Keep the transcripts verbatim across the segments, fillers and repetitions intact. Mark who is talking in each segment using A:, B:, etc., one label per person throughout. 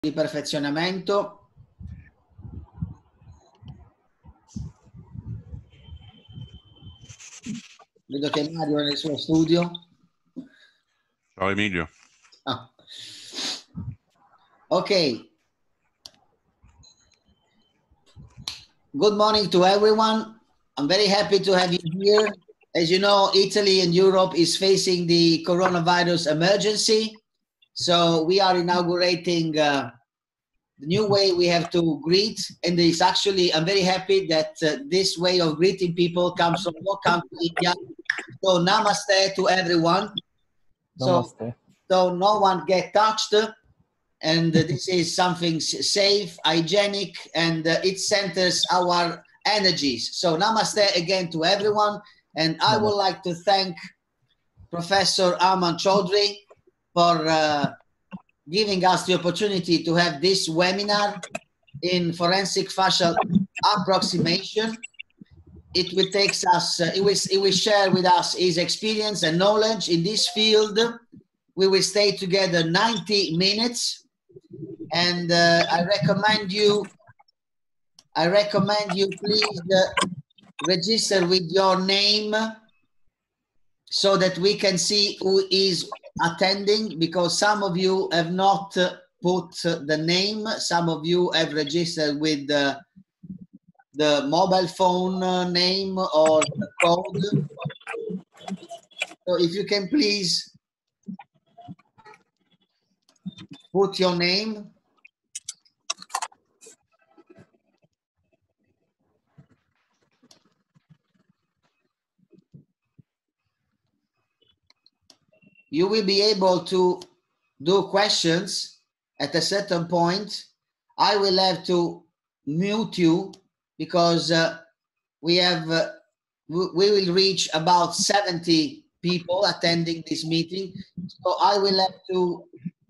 A: di perfezionamento. Vedo che Mario è nel suo studio.
B: Ciao Emilio.
A: Ah. Okay. Good morning to everyone. I'm very happy to have you here. As you know, Italy and Europe is facing the coronavirus emergency. So we are inaugurating uh, the new way we have to greet. And it's actually, I'm very happy that uh, this way of greeting people comes from your country, India. So namaste to everyone.
C: Namaste.
A: So, so no one get touched. And uh, this is something safe, hygienic, and uh, it centers our energies. So namaste again to everyone. And I would like to thank Professor Aman Chowdhry for uh, giving us the opportunity to have this webinar in forensic facial approximation. It will take us, uh, it, will, it will share with us his experience and knowledge in this field. We will stay together ninety minutes. And uh, I recommend you, I recommend you please uh, register with your name so that we can see who is attending, because some of you have not uh, put uh, the name, some of you have registered with uh, the mobile phone uh, name or the code. So if you can please put your name. You will be able to do questions at a certain point. I will have to mute you because uh, we have uh, we will reach about seventy people attending this meeting. So I will have to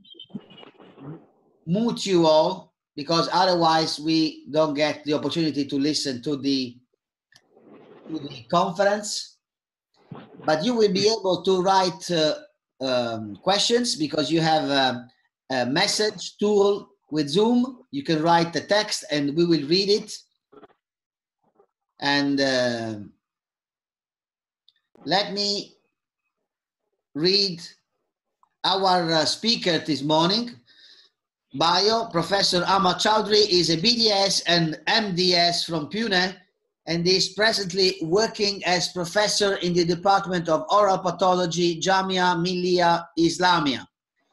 A: mute you all because otherwise we don't get the opportunity to listen to the to the conference. But you will be able to write uh, um, questions because you have a, a message tool with Zoom. You can write the text and we will read it. And uh, let me read our uh, speaker this morning. Bio, Professor Aman Chowdhry is a B D S and M D S from Pune and is presently working as professor in the Department of Oral Pathology, Jamia Millia Islamia.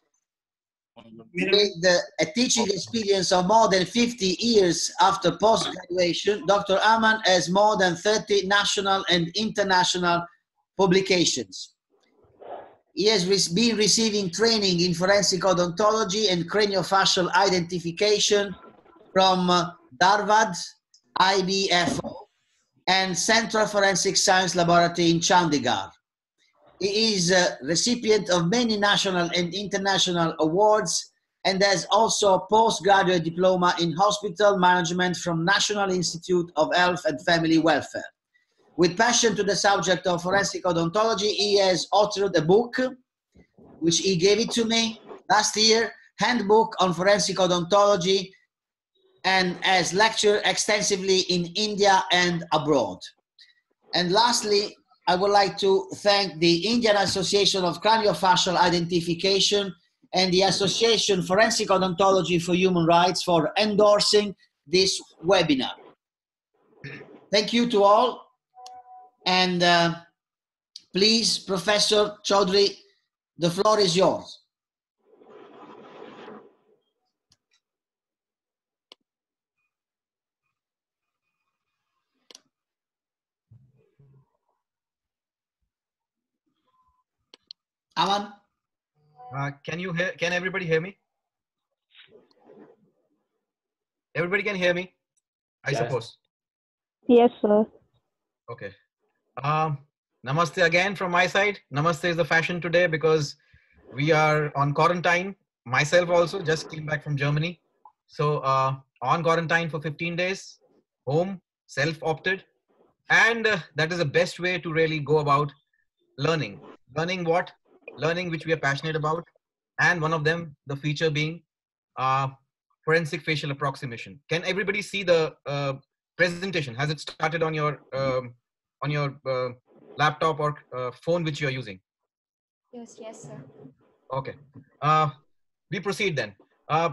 A: With uh, a teaching experience of more than fifty years after post-graduation, Doctor Aman has more than thirty national and international publications. He has been receiving training in forensic odontology and craniofacial identification from uh, Dharwad, I B F O, and Central Forensic Science Laboratory in Chandigarh. He is a recipient of many national and international awards and has also a postgraduate diploma in hospital management from National Institute of Health and Family Welfare. With passion to the subject of forensic odontology, he has authored a book, which he gave it to me last year, Handbook on Forensic Odontology, and has lectured extensively in India and abroad. And lastly, I would like to thank the Indian Association of Craniofacial Identification and the Association Forensic Odontology for Human Rights for endorsing this webinar. Thank you to all. And uh, please, Professor Chowdhry, the floor is yours. Aman?
C: Uh, can you hear, can everybody hear me? Everybody can hear me, I
D: Yes.
C: suppose.
E: Yes, sir.
C: Okay. Um, namaste again from my side. Namaste is the fashion today because we are on quarantine. Myself also just came back from Germany. So uh, on quarantine for fifteen days, home, self-opted. And uh, that is the best way to really go about learning. Learning what? Learning which we are passionate about. And one of them, the feature being uh, forensic facial approximation. Can everybody see the uh, presentation? Has it started on your um, on your uh, laptop or uh, phone which you are using?
D: Yes, yes, sir.
C: Okay. Uh, we proceed then. Uh,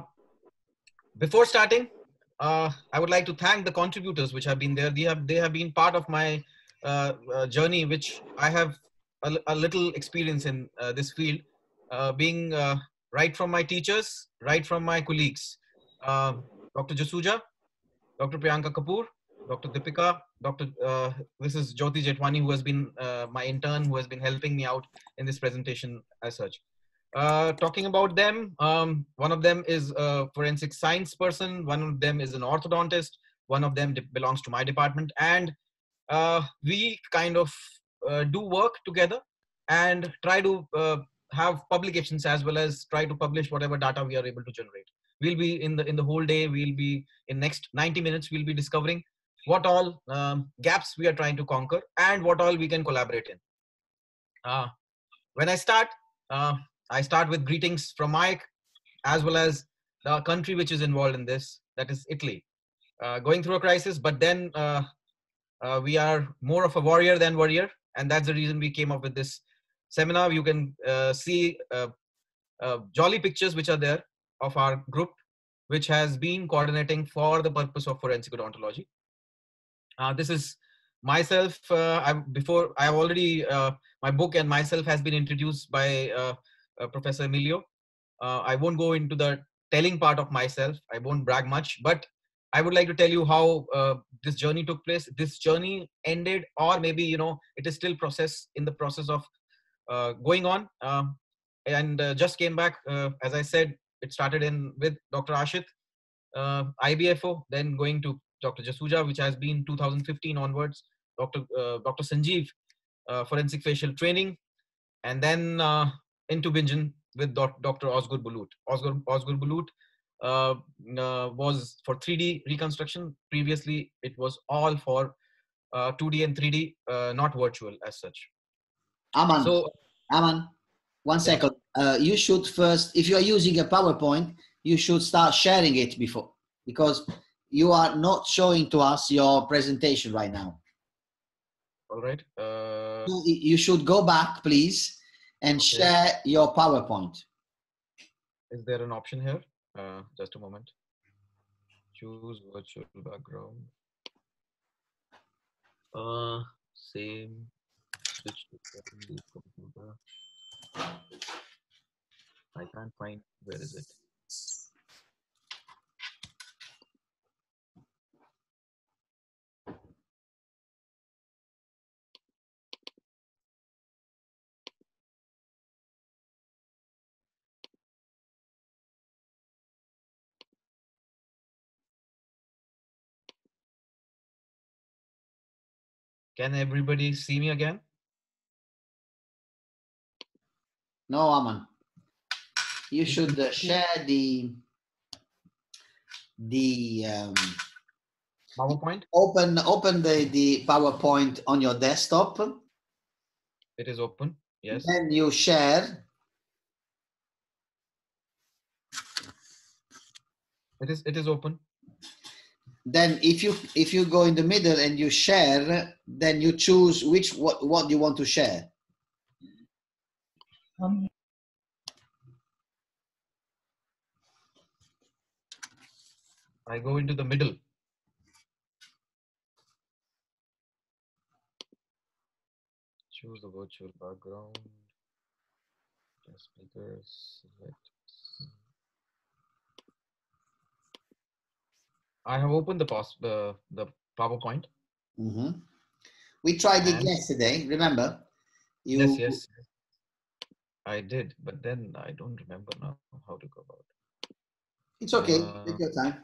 C: before starting, uh, I would like to thank the contributors which have been there. They have they have been part of my uh, uh, journey, which I have a, a little experience in uh, this field, uh, being uh, right from my teachers, right from my colleagues, uh, Doctor Jasuja, Doctor Priyanka Kapoor, Doctor Deepika, Doctor Uh, this is Jyoti Jetwani, who has been uh, my intern, who has been helping me out in this presentation as such. Uh, talking about them, um, one of them is a forensic science person, one of them is an orthodontist, one of them belongs to my department, and uh, we kind of uh, do work together and try to uh, have publications as well as try to publish whatever data we are able to generate. We'll be in the in the whole day, we'll be in next ninety minutes, we'll be discovering what all um, gaps we are trying to conquer and what all we can collaborate in. Uh, when I start, uh, I start with greetings from Mike, as well as the country which is involved in this, that is Italy. Uh, going through a crisis, but then uh, uh, we are more of a warrior than warrior, and that's the reason we came up with this seminar. You can uh, see uh, uh, jolly pictures which are there of our group, which has been coordinating for the purpose of forensic odontology. Uh, this is myself. Uh, I, before I have already, uh, my book and myself has been introduced by uh, uh, Professor Emilio. Uh, I won't go into the telling part of myself. I won't brag much, but I would like to tell you how uh, this journey took place. This journey ended, or maybe, you know, it is still process in the process of uh, going on. Uh, and uh, just came back, uh, as I said, it started in with Doctor Ashit, uh, I B F O, then going to Doctor Jasuja, which has been two thousand fifteen onwards, Doctor Uh, Doctor Sanjeev, uh, forensic facial training, and then uh, in Tubingen with Doctor Osgur Bulut. Osgur, Osgur Bulut uh, uh, was for three D reconstruction. Previously, it was all for uh, two D and three D, uh, not virtual as such.
A: Aman,
C: So,
A: Aman, one
C: yeah.
A: second. Uh, you should first, if you are using a PowerPoint, you should start sharing it before, because you are not showing to us your presentation right now.
C: All right. Uh,
A: So you should go back, please, and
C: okay.
A: share your PowerPoint.
C: Is there an option here? Uh, just a moment. Choose virtual background. Uh, same. Switch to the computer. I can't find. Where is it? Can everybody see me again?
A: No, Aman. You should uh, share the the um,
C: PowerPoint.
A: open open the the PowerPoint on your desktop.
C: It is open. Yes.
A: Then you share.
C: It is. It is open.
A: Then if you if you go in the middle and you share, then you choose which what what you want to share.
C: Um. I go into the middle. Choose the virtual background. Speakers. Select. I have opened the post the the PowerPoint.
A: Mm-hmm. We tried it
C: And
A: yesterday. Remember? You,
C: yes, yes, I did, but then I don't remember now how to go about it.
A: It's okay.
C: Uh,
A: Take your time.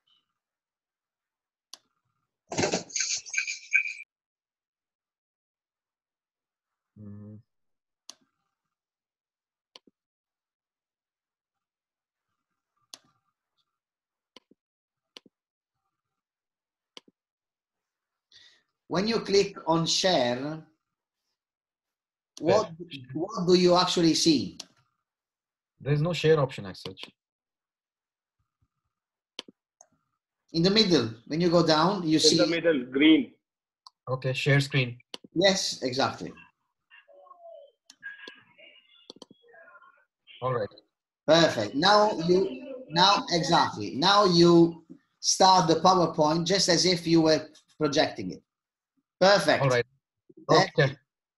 C: mm,
A: When you click on share, what
C: Share.
A: what do you actually see?
C: There is no share option as such.
A: In the middle, when you go down, you
F: In
A: see.
F: the middle, green.
C: Okay, share screen.
A: Yes, exactly.
C: All right.
A: Perfect. Now you, now exactly. Now you start the PowerPoint just as if you were projecting it. Perfect.
C: All right.
A: That's
C: Okay.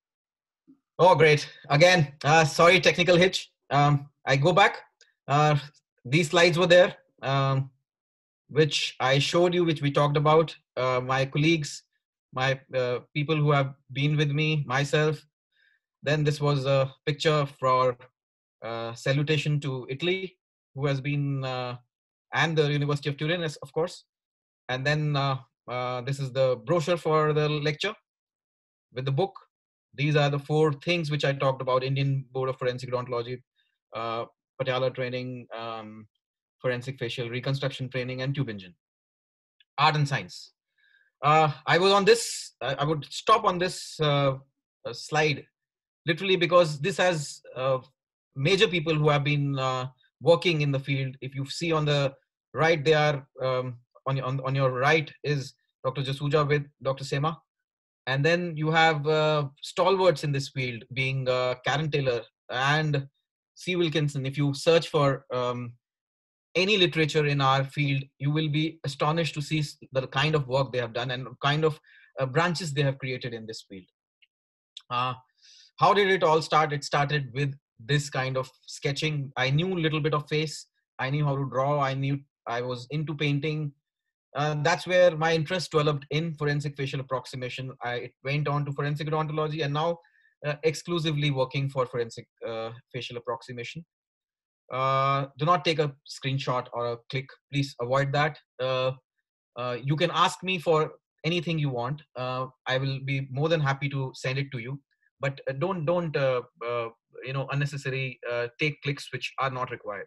C: Oh, great. Again, uh, sorry, technical hitch. Um, I go back. Uh, these slides were there, um, which I showed you, which we talked about. Uh, my colleagues, my uh, people who have been with me, myself. Then this was a picture for uh, salutation to Italy, who has been, uh, and the University of Turin, of course. And then uh, uh, this is the brochure for the lecture with the book. These are the four things which I talked about: Indian Board of Forensic Odontology, uh, Patiala training, um, forensic facial reconstruction training, and Tubingen. Art and science. Uh, I was on this, I would stop on this uh, uh, slide literally because this has uh, major people who have been uh, working in the field. If you see on the right, they are um, on, on, on your right is Doctor Jasuja with Doctor Sema. And then you have uh, stalwarts in this field being uh, Karen Taylor and C. Wilkinson. If you search for um, any literature in our field, you will be astonished to see the kind of work they have done and kind of uh, branches they have created in this field. Uh, how did it all start? It started with this kind of sketching. I knew a little bit of face. I knew how to draw. I knew I was into painting. Uh, that's where my interest developed in forensic facial approximation. I it went on to forensic odontology and now uh, exclusively working for forensic uh, facial approximation. Uh, do not take a screenshot or a click. Please avoid that. Uh, uh, you can ask me for anything you want. Uh, I will be more than happy to send it to you. But uh, don't don't uh, uh, you know unnecessary uh, take clicks which are not required.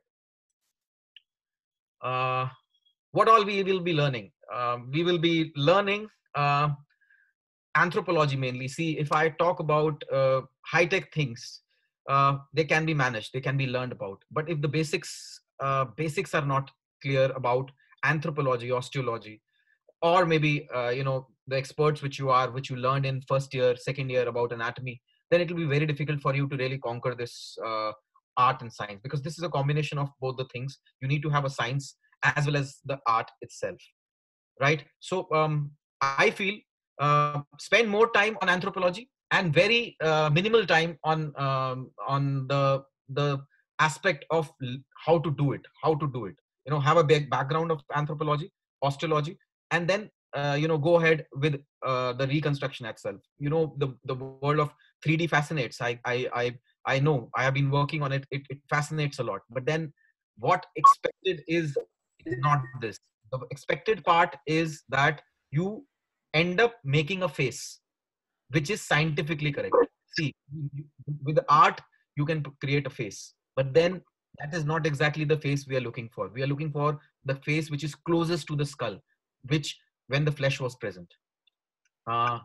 C: Uh, what all we will be learning? Uh, we will be learning uh, anthropology mainly. See, if I talk about uh, high-tech things, uh, they can be managed, they can be learned about. But if the basics uh, basics are not clear about anthropology, osteology, or maybe uh, you know the experts which you are, which you learned in first year, second year about anatomy, then it will be very difficult for you to really conquer this uh, art and science, because this is a combination of both the things. You need to have a science as well as the art itself, right? So um, I feel uh, spend more time on anthropology and very uh, minimal time on um, on the the aspect of how to do it, how to do it. You know, have a big background of anthropology, osteology, and then uh, you know go ahead with uh, the reconstruction itself. You know, the the world of three D fascinates. I I I I know I have been working on it. It, it fascinates a lot. But then what expected is is not this. The expected part is that you end up making a face which is scientifically correct. See, with art you can create a face, but then that is not exactly the face we are looking for. We are looking for the face which is closest to the skull, which when the flesh was present. Uh,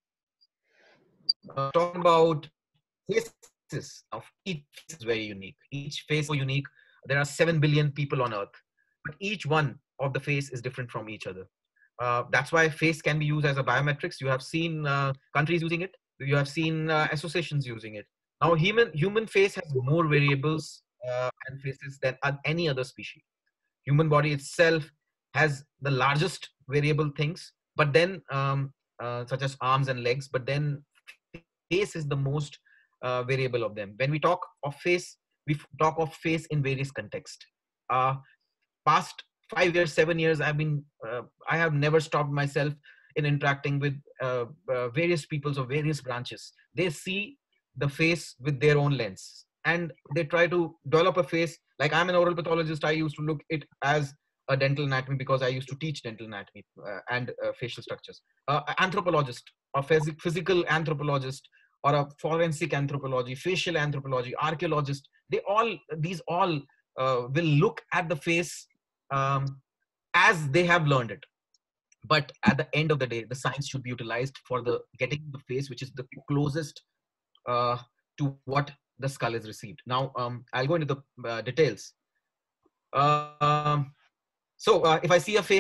C: uh, talking about faces, now each face is very unique. Each face is so unique. There are seven billion people on earth, but each one of the face is different from each other. Uh, that's why face can be used as a biometrics. You have seen uh, countries using it. You have seen uh, associations using it. Now, human human face has more variables uh, and faces than any other species. Human body itself has the largest variable things, but then um, uh, such as arms and legs. But then face is the most uh, variable of them. When we talk of face, we talk of face in various contexts. Uh, past five years, seven years, I've been, uh, I have never stopped myself in interacting with uh, uh, various peoples of various branches. They see the face with their own lens and they try to develop a face. Like I'm an oral pathologist, I used to look it as a dental anatomy because I used to teach dental anatomy uh, and uh, facial structures. Uh, anthropologist, a phys- physical anthropologist, or a forensic anthropology, facial anthropology, archaeologist, they all, these all uh, will look at the face um, as they have learned it. But at the end of the day, the science should be utilized for the getting the face which is the closest uh, to what the skull is received. Now, um, I'll go into the uh, details. Um, so uh, if I see a face,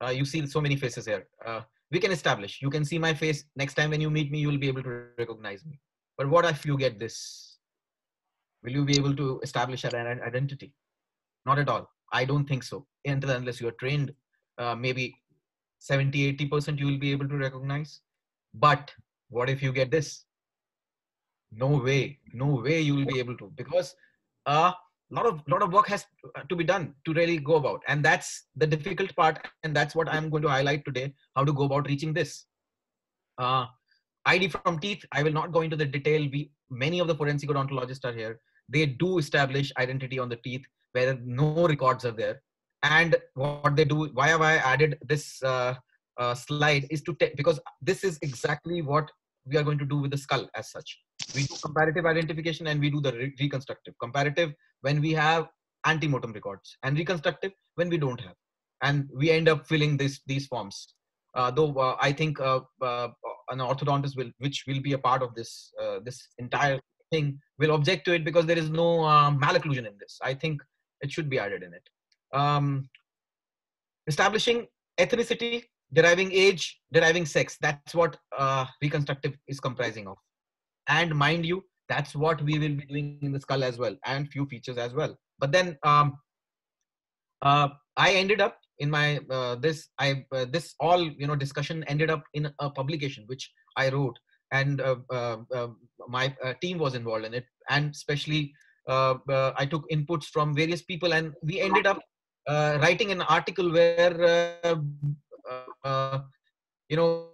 C: Uh, you see so many faces here. Uh, we can establish. You can see my face. Next time when you meet me, you will be able to recognize me. But what if you get this? Will you be able to establish an identity? Not at all. I don't think so. Until unless you are trained, uh, maybe seventy, eighty percent you will be able to recognize. But what if you get this? No way, no way you will be able to, because a uh, lot of lot of work has to be done to really go about, and that's the difficult part, and that's what I'm going to highlight today, how to go about reaching this. Uh, I D from teeth, I will not go into the detail. We many of the forensic odontologists are here. They do establish identity on the teeth where no records are there. And what they do, why have I added this uh, uh, slide is to take, because this is exactly what we are going to do with the skull as such. We do comparative identification and we do the re reconstructive. Comparative when we have antemortem records, and reconstructive when we don't have. And we end up filling this, these forms. Uh, though uh, I think uh, uh, an orthodontist will, which will be a part of this, uh, this entire thing, will object to it because there is no uh, malocclusion in this. I think it should be added in it. Um, establishing ethnicity, deriving age, deriving sex. That's what uh, reconstructive is comprising of. And mind you, that's what we will be doing in the skull as well, and few features as well. But then um, uh, I ended up in my uh, this I uh, this all you know discussion ended up in a publication which I wrote, and uh, uh, uh, my uh, team was involved in it, and especially uh, uh, I took inputs from various people, and we ended up uh, writing an article where uh, uh, you know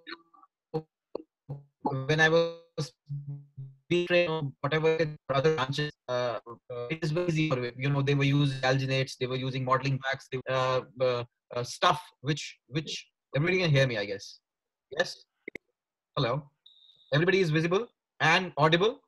C: when I was being trained, whatever other branches, uh, uh, it is very easy for it. You know, they were using alginates, they were using modeling packs, they, uh, uh, uh, stuff which which everybody can hear me, I guess. Yes. Hello. Everybody is visible and audible.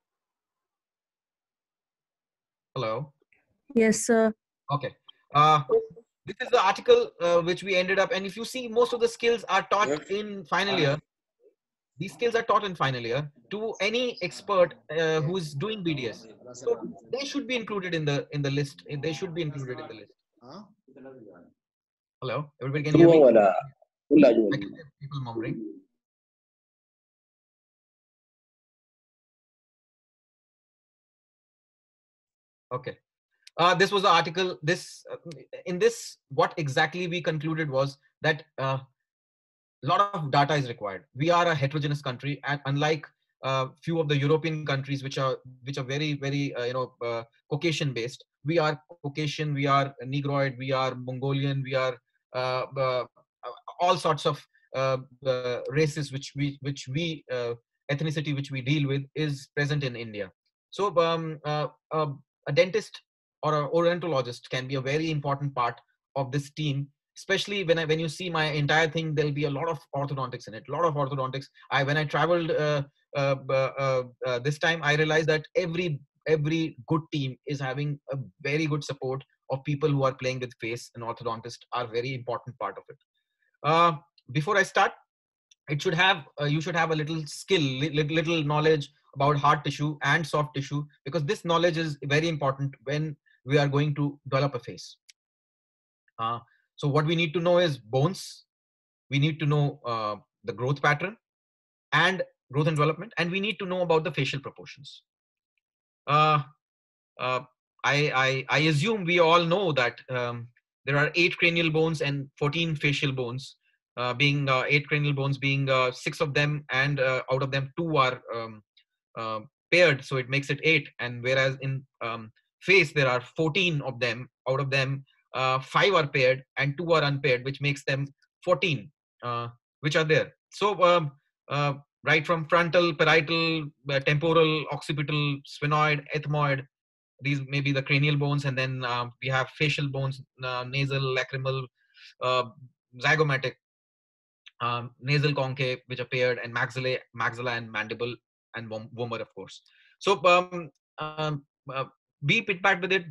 C: Hello.
E: Yes, sir.
C: Okay. Uh, this is the article uh, which we ended up, and if you see, most of the skills are taught
F: Yes.
C: in final year. These skills are taught in final year to any expert uh, who is doing B D S. So they should be included in the in the list. They should be included in the list. Hello, everybody can hear me? I can hear people murmuring. Okay. Uh, this was the article. This uh, in this, what exactly we concluded was that a uh, lot of data is required. We are a heterogeneous country, and unlike uh, few of the European countries, which are which are very very uh, you know uh, Caucasian based, we are Caucasian, we are Negroid, we are Mongolian, we are uh, uh, all sorts of uh, uh, races which we which we uh, ethnicity which we deal with is present in India. So um, uh, uh, a dentist or an odontologist can be a very important part of this team, especially when I when you see my entire thing. There'll be a lot of orthodontics in it, a lot of orthodontics. I when I traveled uh, uh, uh, uh, this time, I realized that every every good team is having a very good support of people who are playing with face, and orthodontists are very important part of it. Uh, before I start, it should have uh, you should have a little skill, little, little knowledge about hard tissue and soft tissue, because this knowledge is very important when we are going to develop a face. Uh, so what we need to know is bones. We need to know uh, the growth pattern and growth and development, and we need to know about the facial proportions. Uh, uh, I, I, I assume we all know that um, there are eight cranial bones and fourteen facial bones, uh, being uh, eight cranial bones being uh, six of them, and uh, out of them two are um, uh, paired, so it makes it eight. And whereas in um, face there are fourteen of them, out of them uh, five are paired and two are unpaired, which makes them fourteen, uh, which are there. So um, uh, right from frontal, parietal, uh, temporal, occipital, sphenoid, ethmoid, these may be the cranial bones, and then uh, we have facial bones, uh, nasal, lacrimal, uh, zygomatic, um, nasal concave, which are paired, and maxilla, maxilla and mandible, and vomer, of course. So um, um, uh, be pit pat with it,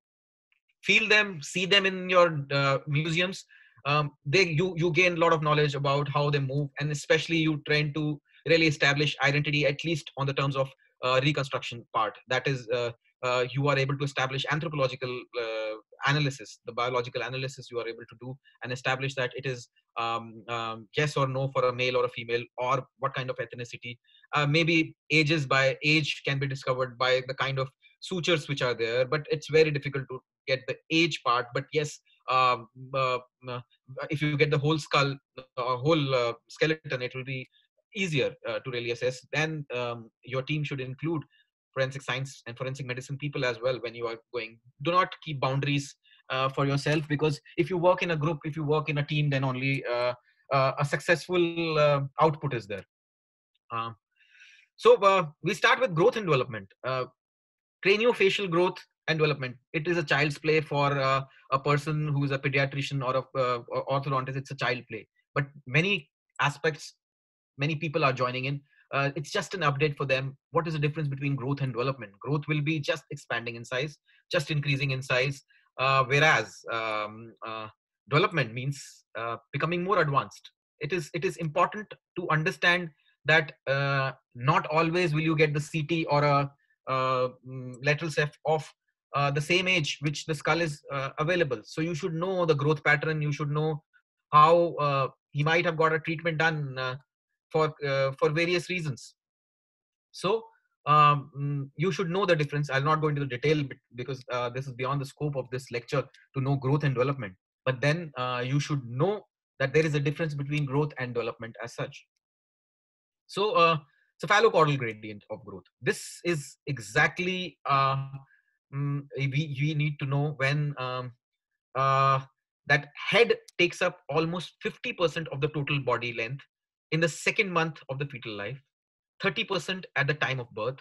C: feel them, see them in your uh, museums. Um, they you you gain a lot of knowledge about how they move, and especially you trying to really establish identity, at least on the terms of uh, reconstruction part. That is, uh, uh, you are able to establish anthropological uh, analysis, the biological analysis you are able to do, and establish that it is um, um, yes or no for a male or a female, or what kind of ethnicity. Uh, maybe ages by age can be discovered by the kind of sutures which are there, but it's very difficult to get the age part. But yes, um, uh, uh, if you get the whole skull, uh, whole uh, skeleton, it will be easier uh, to really assess. Then um, your team should include forensic science and forensic medicine people as well when you are going. Do not keep boundaries uh, for yourself, because if you work in a group, if you work in a team, then only uh, uh, a successful uh, output is there. Uh, so uh, we start with growth and development. Uh, Craniofacial growth and development. It is a child's play for uh, a person who is a pediatrician or a uh, or orthodontist. It's a child play, but many aspects, many people are joining in. Uh, it's just an update for them. What is the difference between growth and development? Growth will be just expanding in size, just increasing in size, uh, whereas um, uh, development means uh, becoming more advanced. It is it is important to understand that uh, not always will you get the C T or a uh, lateral ceph of uh, the same age which the skull is uh, available. So you should know the growth pattern. You should know how uh, he might have got a treatment done uh, for uh, for various reasons. So um, you should know the difference. I'll not go into the detail because uh, this is beyond the scope of this lecture to know growth and development. But then uh, you should know that there is a difference between growth and development as such. So uh, cephalocaudal gradient of growth. This is exactly uh, mm, we, we need to know when um, uh, that head takes up almost fifty percent of the total body length in the second month of the fetal life, thirty percent at the time of birth,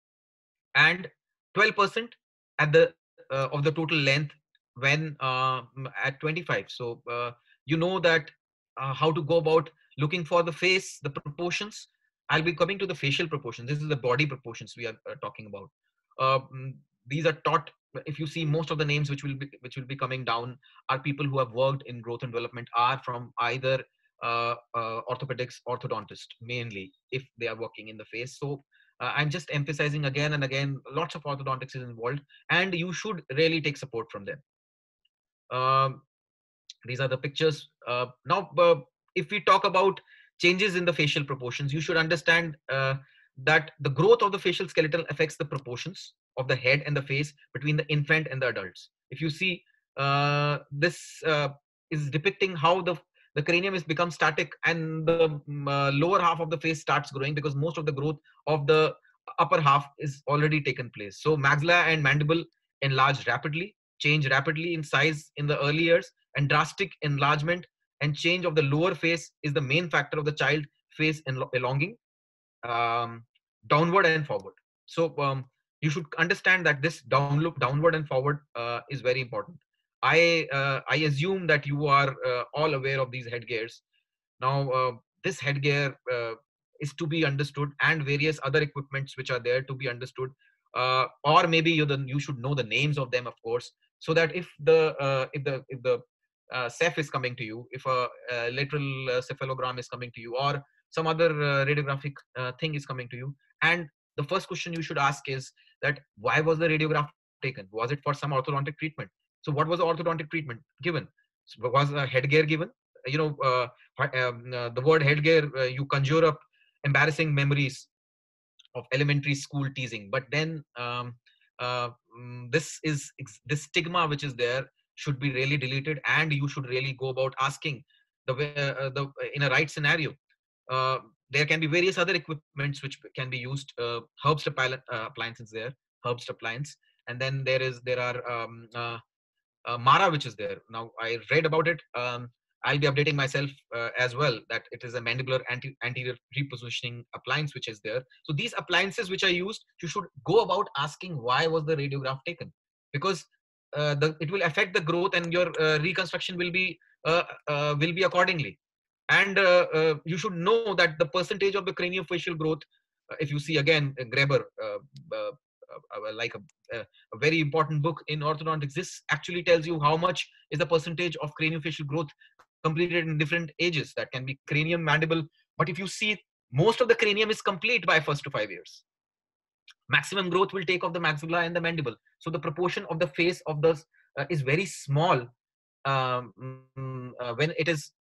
C: and twelve percent at the uh, of the total length when uh, at twenty-five. So uh, you know that uh, how to go about looking for the face, the proportions. I'll be coming to the facial proportions. This is the body proportions we are uh, talking about. Uh, these are taught. If you see, most of the names which will be which will be coming down are people who have worked in growth and development, are from either uh, uh, orthopedics, orthodontist mainly, if they are working in the face. So uh, I'm just emphasizing again and again, lots of orthodontics is involved, and you should really take support from them. Um, these are the pictures. Uh, now, uh, if we talk about changes in the facial proportions, you should understand uh, that the growth of the facial skeleton affects the proportions of the head and the face between the infant and the adults. If you see, uh, this uh, is depicting how the the cranium is become static and the um, uh, lower half of the face starts growing, because most of the growth of the upper half is already taken place. So maxilla and mandible enlarge rapidly, change rapidly in size in the early years, and drastic enlargement and change of the lower face is the main factor of the child face elonging um, downward and forward. So um, you should understand that this down look downward and forward uh, is very important. I uh, I assume that you are uh, all aware of these headgears. Now uh, this headgear uh, is to be understood, and various other equipments which are there to be understood, uh, or maybe you the, you should know the names of them, of course, so that if the uh, if the if the uh, ceph is coming to you, if a, a lateral uh, cephalogram is coming to you, or some other uh, radiographic uh, thing is coming to you, and the first question you should ask is that why was the radiograph taken? Was it for some orthodontic treatment? So what was the orthodontic treatment given? So was a headgear given? You know, uh, um, uh, the word headgear, uh, you conjure up embarrassing memories of elementary school teasing, but then um, uh, this is this stigma which is there should be really deleted, and you should really go about asking the way uh, the in a right scenario. Uh, there can be various other equipments which can be used. Uh, Herbst uh, appliances there, Herbst appliance, and then there is there are um, uh, uh, Mara which is there. Now I read about it. Um, I'll be updating myself uh, as well that it is a mandibular anti anterior repositioning appliance which is there. So these appliances which are used, you should go about asking why was the radiograph taken, because uh, the, it will affect the growth, and your uh, reconstruction will be uh, uh, will be accordingly. And uh, uh, you should know that the percentage of the craniofacial growth, uh, if you see again, Graeber, uh, uh, uh, like a, a very important book in orthodontics, this actually tells you how much is the percentage of craniofacial growth completed in different ages. That can be cranium, mandible, but if you see, most of the cranium is complete by first to five years. Maximum growth will take of the maxilla and the mandible. So the proportion of the face of the uh, is very small um, uh, when it is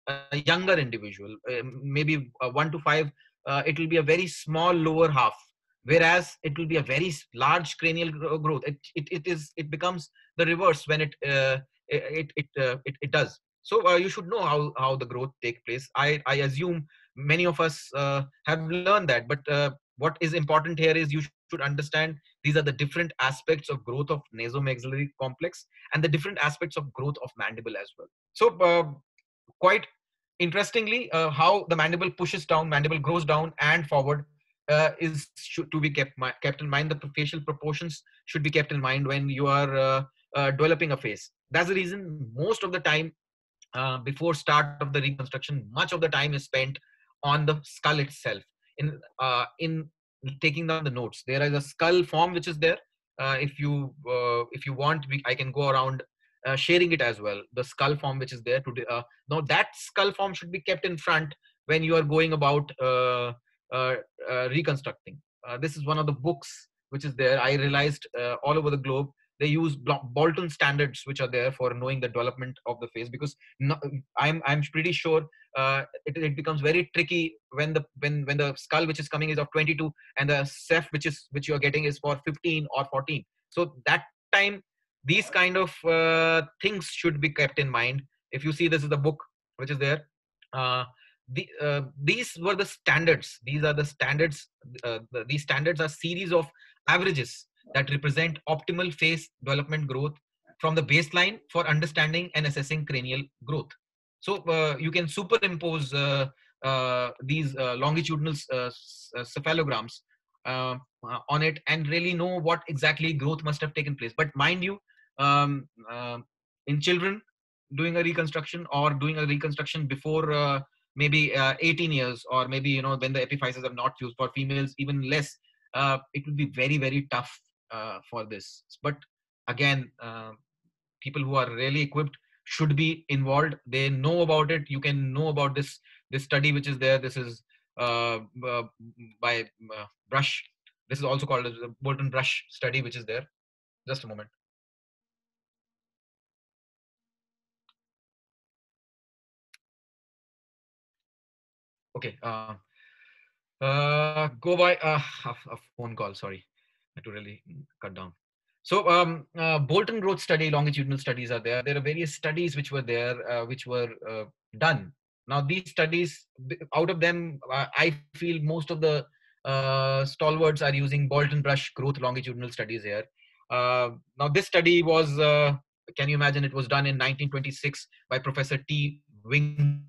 C: a younger individual, uh, maybe uh, one to five, uh, it will be a very small lower half, whereas it will be a very large cranial growth. It it, it is it becomes the reverse when it uh, it it, uh, it it does. So uh, you should know how how the growth take place. I I assume many of us uh, have learned that, but uh, what is important here is you should understand these are the different aspects of growth of nasomaxillary complex and the different aspects of growth of mandible as well. So uh, quite interestingly, uh, how the mandible pushes down, mandible grows down and forward uh, is should to be kept kept in mind. The facial proportions should be kept in mind when you are uh, uh, developing a face. That's the reason most of the time uh, before start of the reconstruction, much of the time is spent on the skull itself. In uh, in taking down the notes, there is a skull form which is there. Uh, if you uh, if you want, we, I can go around uh, sharing it as well. The skull form which is there today. Uh, now that skull form should be kept in front when you are going about uh, uh, uh, reconstructing. Uh, this is one of the books which is there. I realized uh, all over the globe they use Bolton standards which are there for knowing the development of the face, because no, I'm I'm pretty sure uh, it, it becomes very tricky when the when when the skull which is coming is of twenty-two and the ceph which is which you are getting is for fifteen or fourteen. So that time these kind of uh, things should be kept in mind. If you see, this is the book which is there. Uh, the, uh, these were the standards. These are the standards. Uh, the, these standards are series of averages that represent optimal face development growth from the baseline for understanding and assessing cranial growth. So uh, you can superimpose uh, uh, these uh, longitudinal uh, cephalograms uh, uh, on it and really know what exactly growth must have taken place. But mind you, um, uh, in children doing a reconstruction or doing a reconstruction before uh, maybe uh, eighteen years, or maybe, you know, when the epiphyses are not used, for females even less, uh, it will be very, very tough uh, for this. But again, uh, people who are really equipped should be involved. They know about it. You can know about this this study which is there. This is uh, uh, by uh, Brush. This is also called the Bolton Brush study which is there. Just a moment. Okay. Uh, uh, go by uh, a, a phone call. Sorry, I had to really cut down. So um, uh, Bolton growth study, longitudinal studies are there. There are various studies which were there, uh, which were uh, done. Now these studies, out of them, uh, I feel most of the uh, stalwarts are using Bolton Brush growth longitudinal studies here. Uh, now this study was, uh, can you imagine, it was done in nineteen twenty-six by Professor T. Wing,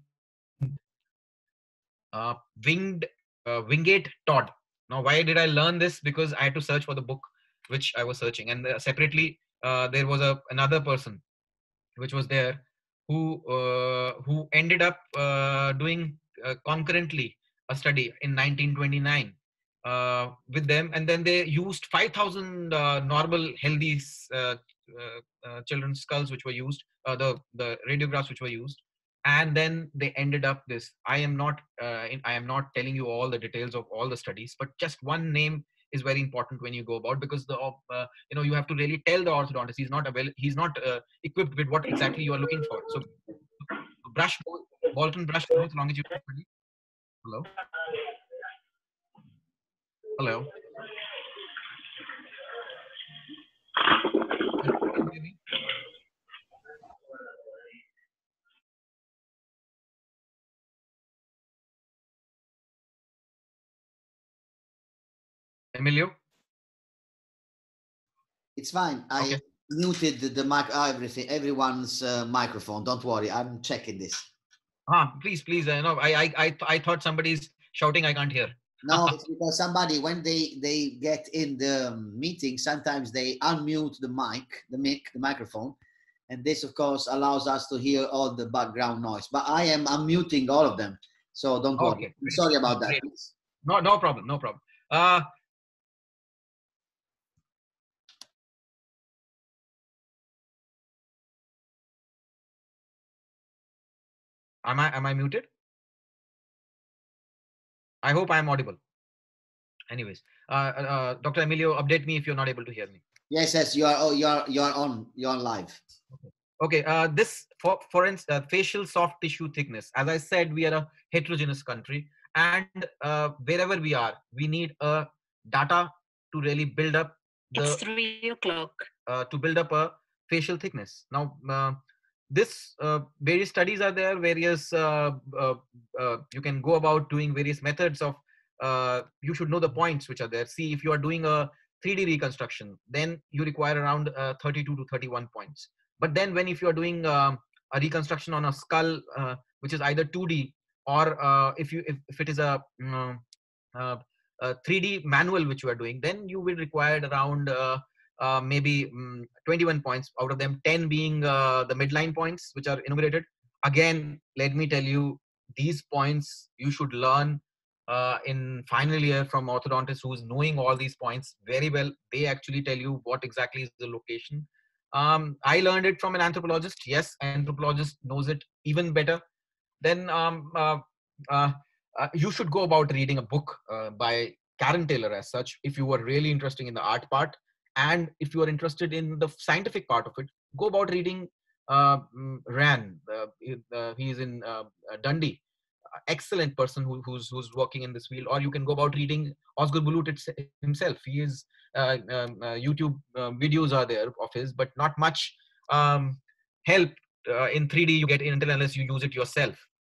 C: uh, Winged, uh, Wingate Todd. Now why did I learn this? Because I had to search for the book which I was searching, and uh, separately uh, there was a another person which was there who uh, who ended up uh, doing uh, concurrently a study in nineteen twenty-nine uh, with them, and then they used five thousand uh, normal healthy uh, uh, uh, children's skulls which were used, uh, the the radiographs which were used, and then they ended up this. I am not uh, in, I am not telling you all the details of all the studies, but just one name is very important when you go about, because the uh, you know, you have to really tell the orthodontist he's not avail- he's not uh, equipped with what exactly you are looking for. So brush Bolton brush growth longitudinal study. Hello, hello. Can you hear me? Emilio?
A: It's fine. I
C: Okay.
A: muted the, the mic, everything, everyone's uh, microphone. Don't worry, I'm checking this.
C: Ah, please, please. Uh, no, I, I, I, I thought somebody's shouting. I can't hear.
A: No, it's because somebody, when they they get in the meeting, sometimes they unmute the mic, the mic, the microphone, and this, of course, allows us to hear all the background noise. But I am unmuting all of them, so don't worry.
C: Okay.
A: I'm sorry about that.
C: Great. No, no problem. No problem. Uh, am I am I muted? I hope I am audible. Anyways, uh, uh, Doctor Emilio, update me if you're not able to hear me.
A: Yes, yes, you are. Oh, you are. You are on. You are live.
C: Okay, uh, this for for instance, uh, facial soft tissue thickness. As I said, we are a heterogeneous country, and uh, wherever we are, we need a data to really build up the
F: It's three o'clock.
C: uh, to build up a facial thickness. Now, uh, this uh, various studies are there. Various uh, uh, uh, you can go about doing various methods of. Uh, you should know the points which are there. See, if you are doing a three D reconstruction, then you require around uh, thirty-two to thirty-one points. But then when if you are doing um, a reconstruction on a skull, uh, which is either two D or uh, if you if, if it is a, um, uh, a three D manual which you are doing, then you will require around uh, uh, maybe um, twenty-one points, out of them ten being uh, the midline points which are enumerated. Again, let me tell you, these points you should learn uh, in final year from orthodontist who's knowing all these points very well. They actually tell you what exactly is the location. um, I learned it from an anthropologist. Yes, anthropologist knows it even better. Then um, uh, uh, uh, you should go about reading a book uh, by Karen Taylor as such, if you were really interested in the art part. And if you are interested in the scientific part of it, go about reading uh, mm, Rand. Uh, uh, he is in uh, Dundee. Excellent person who, who's who's working in this field. Or you can go about reading Oscar Bulut himself. He is uh, um, uh, YouTube uh, videos are there of his, but not much um, help uh, in three D you get until unless you use it yourself.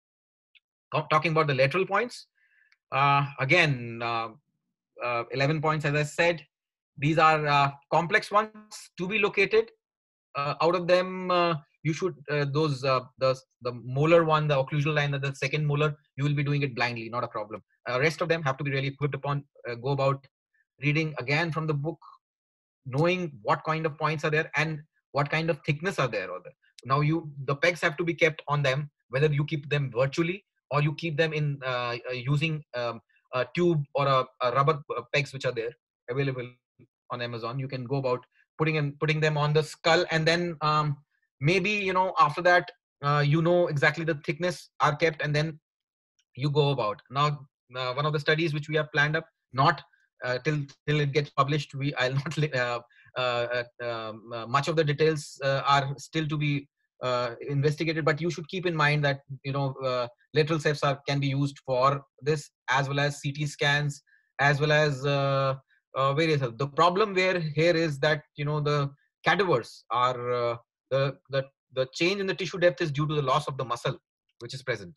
C: Talking about the lateral points, uh, again, uh, uh, eleven points, as I said. These are uh, complex ones to be located. Uh, out of them, uh, you should uh, those uh, the the molar one, the occlusal line, the second molar, you will be doing it blindly, not a problem. Uh, rest of them have to be really equipped upon. Uh, go about reading again from the book, knowing what kind of points are there and what kind of thickness are there. Or there. Now, you the pegs have to be kept on them, whether you keep them virtually or you keep them in uh, uh, using um, a tube or a, a rubber pegs which are there available on Amazon. You can go about putting in putting them on the skull, and then um, maybe you know after that uh, you know exactly the thickness are kept, and then you go about. Now, uh, one of the studies which we have planned up, not uh, till till it gets published, we I'll not uh, uh, um, uh, much of the details uh, are still to be uh, investigated, but you should keep in mind that you know uh, lateral cepts are can be used for this, as well as C T scans, as well as uh, uh, various other. The problem where here is that you know the cadavers are uh, the the the change in the tissue depth is due to the loss of the muscle which is present.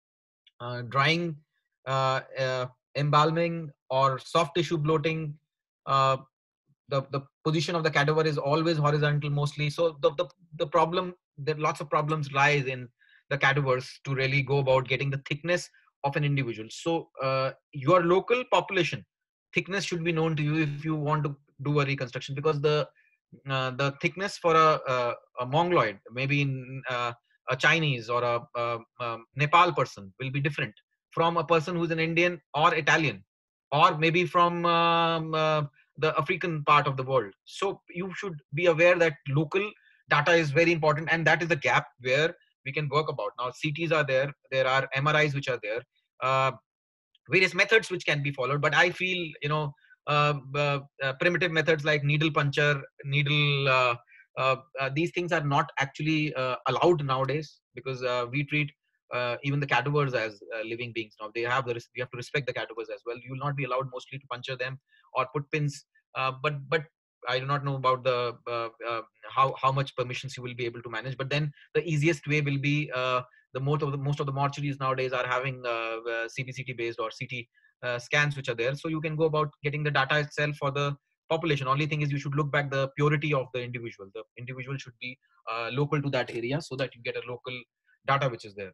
C: Uh, drying, uh, uh, embalming, or soft tissue bloating, uh, the, the position of the cadaver is always horizontal mostly. So the, the, the problem, there lots of problems lies in the cadavers to really go about getting the thickness of an individual. So uh, your local population thickness should be known to you if you want to do a reconstruction, because the uh, the thickness for a, a, a Mongoloid, maybe in uh, a Chinese or a, a, a Nepal person, will be different from a person who's an Indian or Italian, or maybe from um, uh, the African part of the world. So you should be aware that local data is very important, and that is the gap where we can work about. Now, C Ts are there, there are M R Is which are there, uh, various methods which can be followed, but I feel you know uh, uh, uh, primitive methods like needle puncture, needle uh, uh, uh, these things are not actually uh, allowed nowadays, because uh, we treat uh, even the cadavers as uh, living beings. Now they have the we have to respect the cadavers as well. You will not be allowed mostly to puncture them or put pins, uh, but but I do not know about the uh, uh, how how much permissions you will be able to manage. But then the easiest way will be uh, the most of the most of the mortuaries nowadays are having uh, uh, C B C T based or C T uh, scans which are there. So you can go about getting the data itself for the population. Only thing is you should look back the purity of the individual. The individual should be uh, local to that area, so that you get a local data which is there.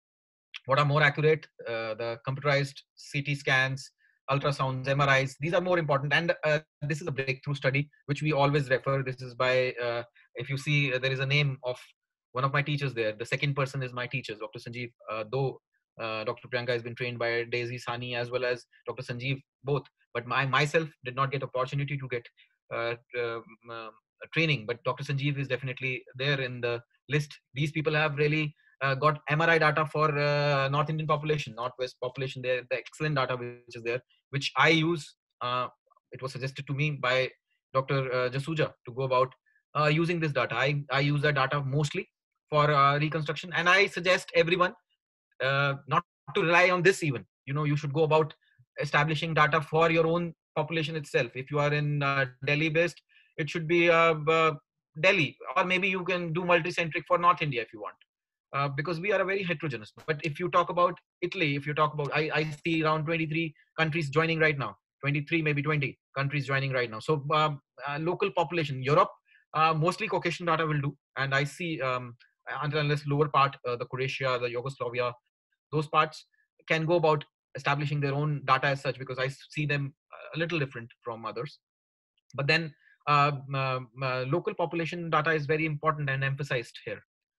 C: What are more accurate? Uh, the computerized C T scans, ultrasounds, M R Is. These are more important, and uh, this is a breakthrough study which we always refer. This is by uh, if you see uh, there is a name of one of my teachers there. The second person is my teacher, Doctor Sanjeev. Uh, though uh, Doctor Priyanka has been trained by Daisy Sani as well as Doctor Sanjeev both, but I myself did not get opportunity to get uh, um, uh, training. But Doctor Sanjeev is definitely there in the list. These people have really uh, got M R I data for uh, North Indian population, Northwest population. There, the excellent data which is there, which I use. Uh, it was suggested to me by Doctor Uh, Jasuja to go about uh, using this data. I, I use that data mostly for uh, reconstruction, and I suggest everyone uh, not to rely on this even. You know, you should go about establishing data for your own population itself. If you are in uh, Delhi based, it should be uh, uh, Delhi, or maybe you can do multi-centric for North India if you want. Uh, because we are a very heterogeneous. But if you talk about Italy, if you talk about, I, I see around twenty-three countries joining right now, twenty-three, maybe twenty countries joining right now. So um, uh, local population, Europe, uh, mostly Caucasian data will do. And I see um, until unless lower part, uh, the Croatia, the Yugoslavia, those parts can go about establishing their own data as such, because I see them a little different from others. But then uh, uh, uh, local population data is very important and emphasized here.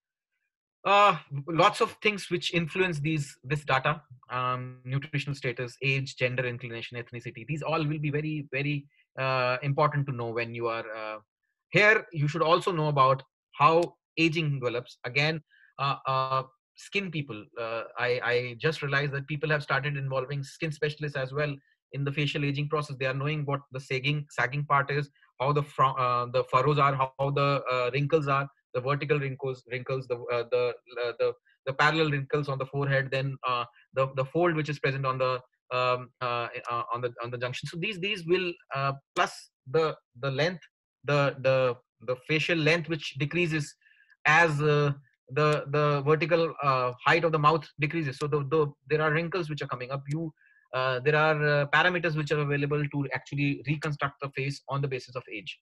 C: Uh, lots of things which influence these this data: um, nutritional status, age, gender, inclination, ethnicity. These all will be very, very uh, important to know when you are uh, here. You should also know about how aging develops. Again, uh, uh, skin people. Uh, I, I just realized that people have started involving skin specialists as well in the facial aging process. They are knowing what the sagging, sagging part is, how the uh, the furrows are, how the uh, wrinkles are, the vertical wrinkles, wrinkles, the uh, the, uh, the the parallel wrinkles on the forehead, then uh, the the fold which is present on the um, uh, uh, on the on the junction. So these these will uh, plus the the length, the the the facial length which decreases as uh, the the vertical uh, height of the mouth decreases. So the, the there are wrinkles which are coming up. You uh, there are uh, parameters which are available to actually reconstruct the face on the basis of age.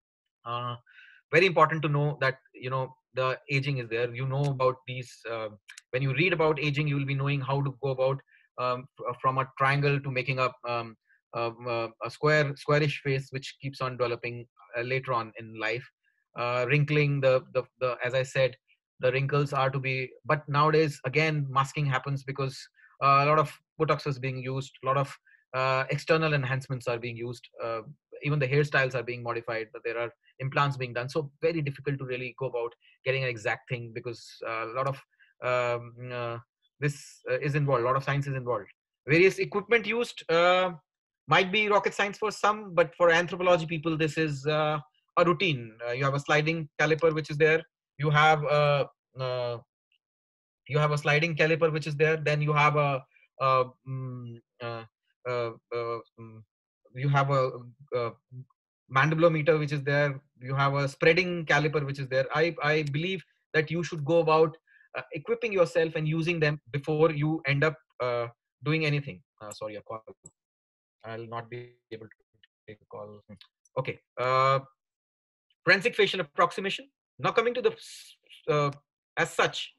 C: Uh, very important to know that, you know, the aging is there. You know about these uh, when you read about aging, you will be knowing how to go about um, from a triangle to making up um, uh, uh, a square squarish face which keeps on developing uh, later on in life. Uh, wrinkling, the, the the as I said, the wrinkles are to be, but nowadays again masking happens because uh, a lot of botox is being used, a lot of uh, external enhancements are being used, uh, even the hairstyles are being modified, but there are implants being done. So very difficult to really go about getting an exact thing, because uh, a lot of um, uh, this uh, is involved, a lot of science is involved. Various equipment used uh, might be rocket science for some, but for anthropology people, this is uh, a routine. Uh, you have a sliding caliper which is there. You have a uh, you have a sliding caliper which is there. Then you have a, a um, uh, uh, uh, um, you have a, a mandibulometer which is there. You have a spreading caliper which is there. I, I believe that you should go about uh, equipping yourself and using them before you end up uh, doing anything. Uh, sorry, a call. I'll not be able to take a call. Okay. Uh, forensic facial approximation. Now coming to the uh, as such,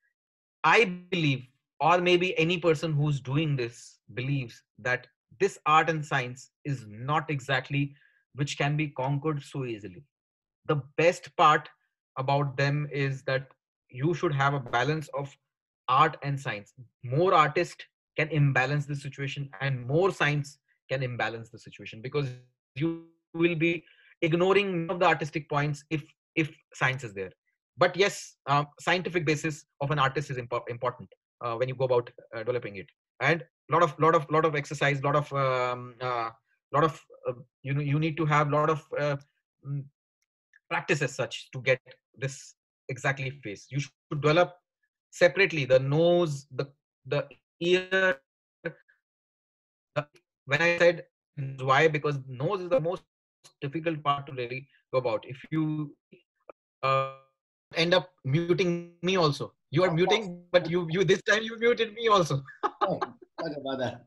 C: I believe, or maybe any person who's doing this believes, that this art and science is not exactly which can be conquered so easily. The best part about them is that you should have a balance of art and science. More artists can imbalance the situation, and more science can imbalance the situation, because you will be ignoring many of the artistic points if if science is there. But yes, uh, scientific basis of an artist is impo important uh, when you go about uh, developing it. And lot of lot of lot of exercise, lot of um, uh, lot of uh, you know you need to have lot of uh, practice as such to get this exactly face. You should develop separately the nose, the the ear. The, when I said why, because nose is the most difficult part to really go about. If you uh, end up muting me also, you are muting, but you you this time you muted me also.
A: Oh, sorry about that.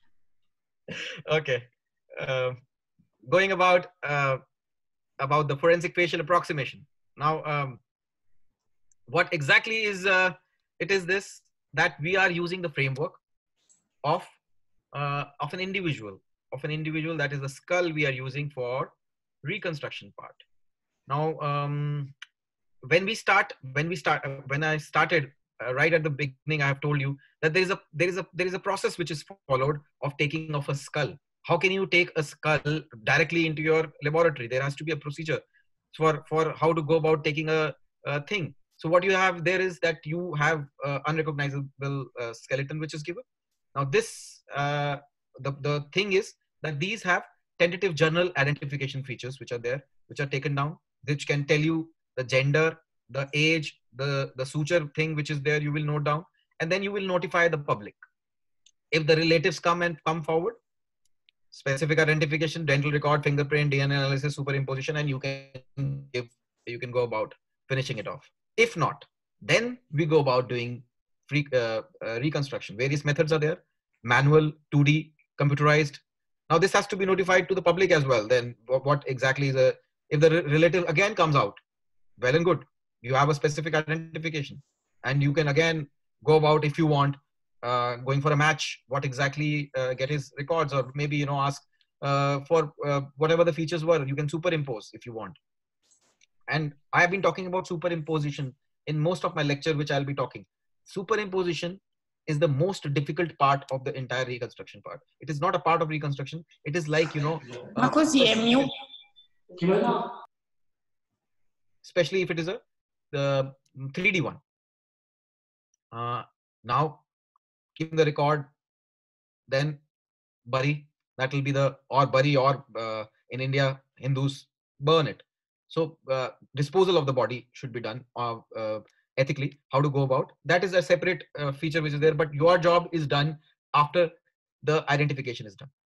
C: Okay, uh, going about uh, about the forensic facial approximation. Now, um, what exactly is uh, it is this, that we are using the framework of uh, of an individual of an individual that is the skull we are using for reconstruction part. Now, um, when we start when we start uh, when I started uh, right at the beginning, I have told you that there is a there is a there is a process which is followed of taking of a skull. How can you take a skull directly into your laboratory? There has to be a procedure for for how to go about taking a, a thing. So what you have there is that you have uh, unrecognizable uh, skeleton which is given. Now this uh, the the thing is that these have tentative journal identification features which are there, which are taken down. which can tell you the gender, the age, the, the suture thing which is there, you will note down, and then you will notify the public. If the relatives come and come forward, specific identification, dental record, fingerprint, D N A analysis, superimposition, and you can give, you can go about finishing it off. If not, then we go about doing free, uh, uh, reconstruction. Various methods are there: manual, two D, computerized. Now this has to be notified to the public as well. Then what, what exactly is a, if the re relative again comes out, well and good, you have a specific identification, and you can again go about, if you want, uh, going for a match, what exactly uh, get his records, or maybe, you know, ask uh, for uh, whatever the features were. You can superimpose if you want. And I have been talking about superimposition in most of my lecture, which I'll be talking. Superimposition is the most difficult part of the entire reconstruction part. It is not a part of reconstruction. It is like, you know, uh, especially if it is a the three D one. Uh, now, keep the record, then bury. That will be the, or bury, or uh, in India, Hindus burn it. So uh, disposal of the body should be done uh, uh, ethically. How to go about that is a separate uh, feature which is there, but your job is done after the identification is done.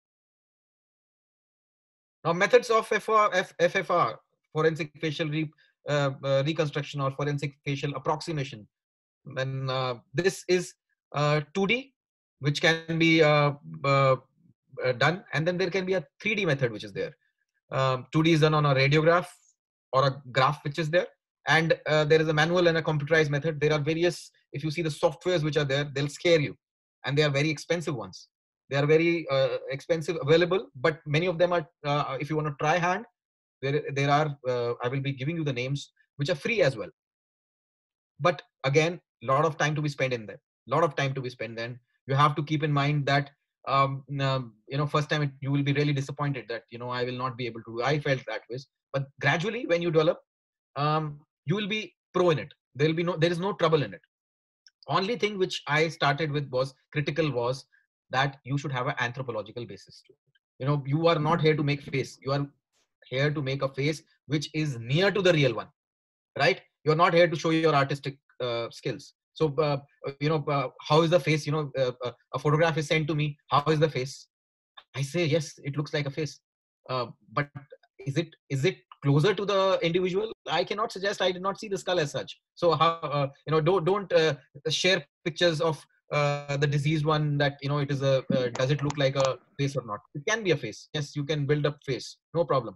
C: Now, methods of F F R, forensic facial re, uh, uh, reconstruction, or forensic facial approximation. Then uh, this is uh, two D, which can be uh, uh, uh, done, and then there can be a three D method which is there. Um, two D is done on a radiograph or a graph which is there, and uh, there is a manual and a computerized method. There are various, if you see the softwares which are there, they'll scare you, and they are very expensive ones. They are very uh, expensive available, but many of them are, uh, if you want to try hand, there, there are, uh, I will be giving you the names, which are free as well. But again, a lot of time to be spent in there, a lot of time to be spent. Then you have to keep in mind that, um, um, you know, first time it, you will be really disappointed that, you know, I will not be able to, I felt that way. But gradually when you develop, um, you will be pro in it. There will be no, there is no trouble in it. Only thing which I started with was critical was that you should have an anthropological basis to it. You know, you are not here to make face. You are here to make a face which is near to the real one, right? You're not here to show your artistic uh, skills. So, uh, you know, uh, how is the face? You know, uh, uh, a photograph is sent to me. How is the face? I say, yes, it looks like a face. Uh, but is it is it closer to the individual? I cannot suggest. I did not see the skull as such. So, how uh, you know, don't don't uh, share pictures of uh, the diseased one that, you know, it is a. Uh, does it look like a face or not? It can be a face. Yes, you can build up face. No problem.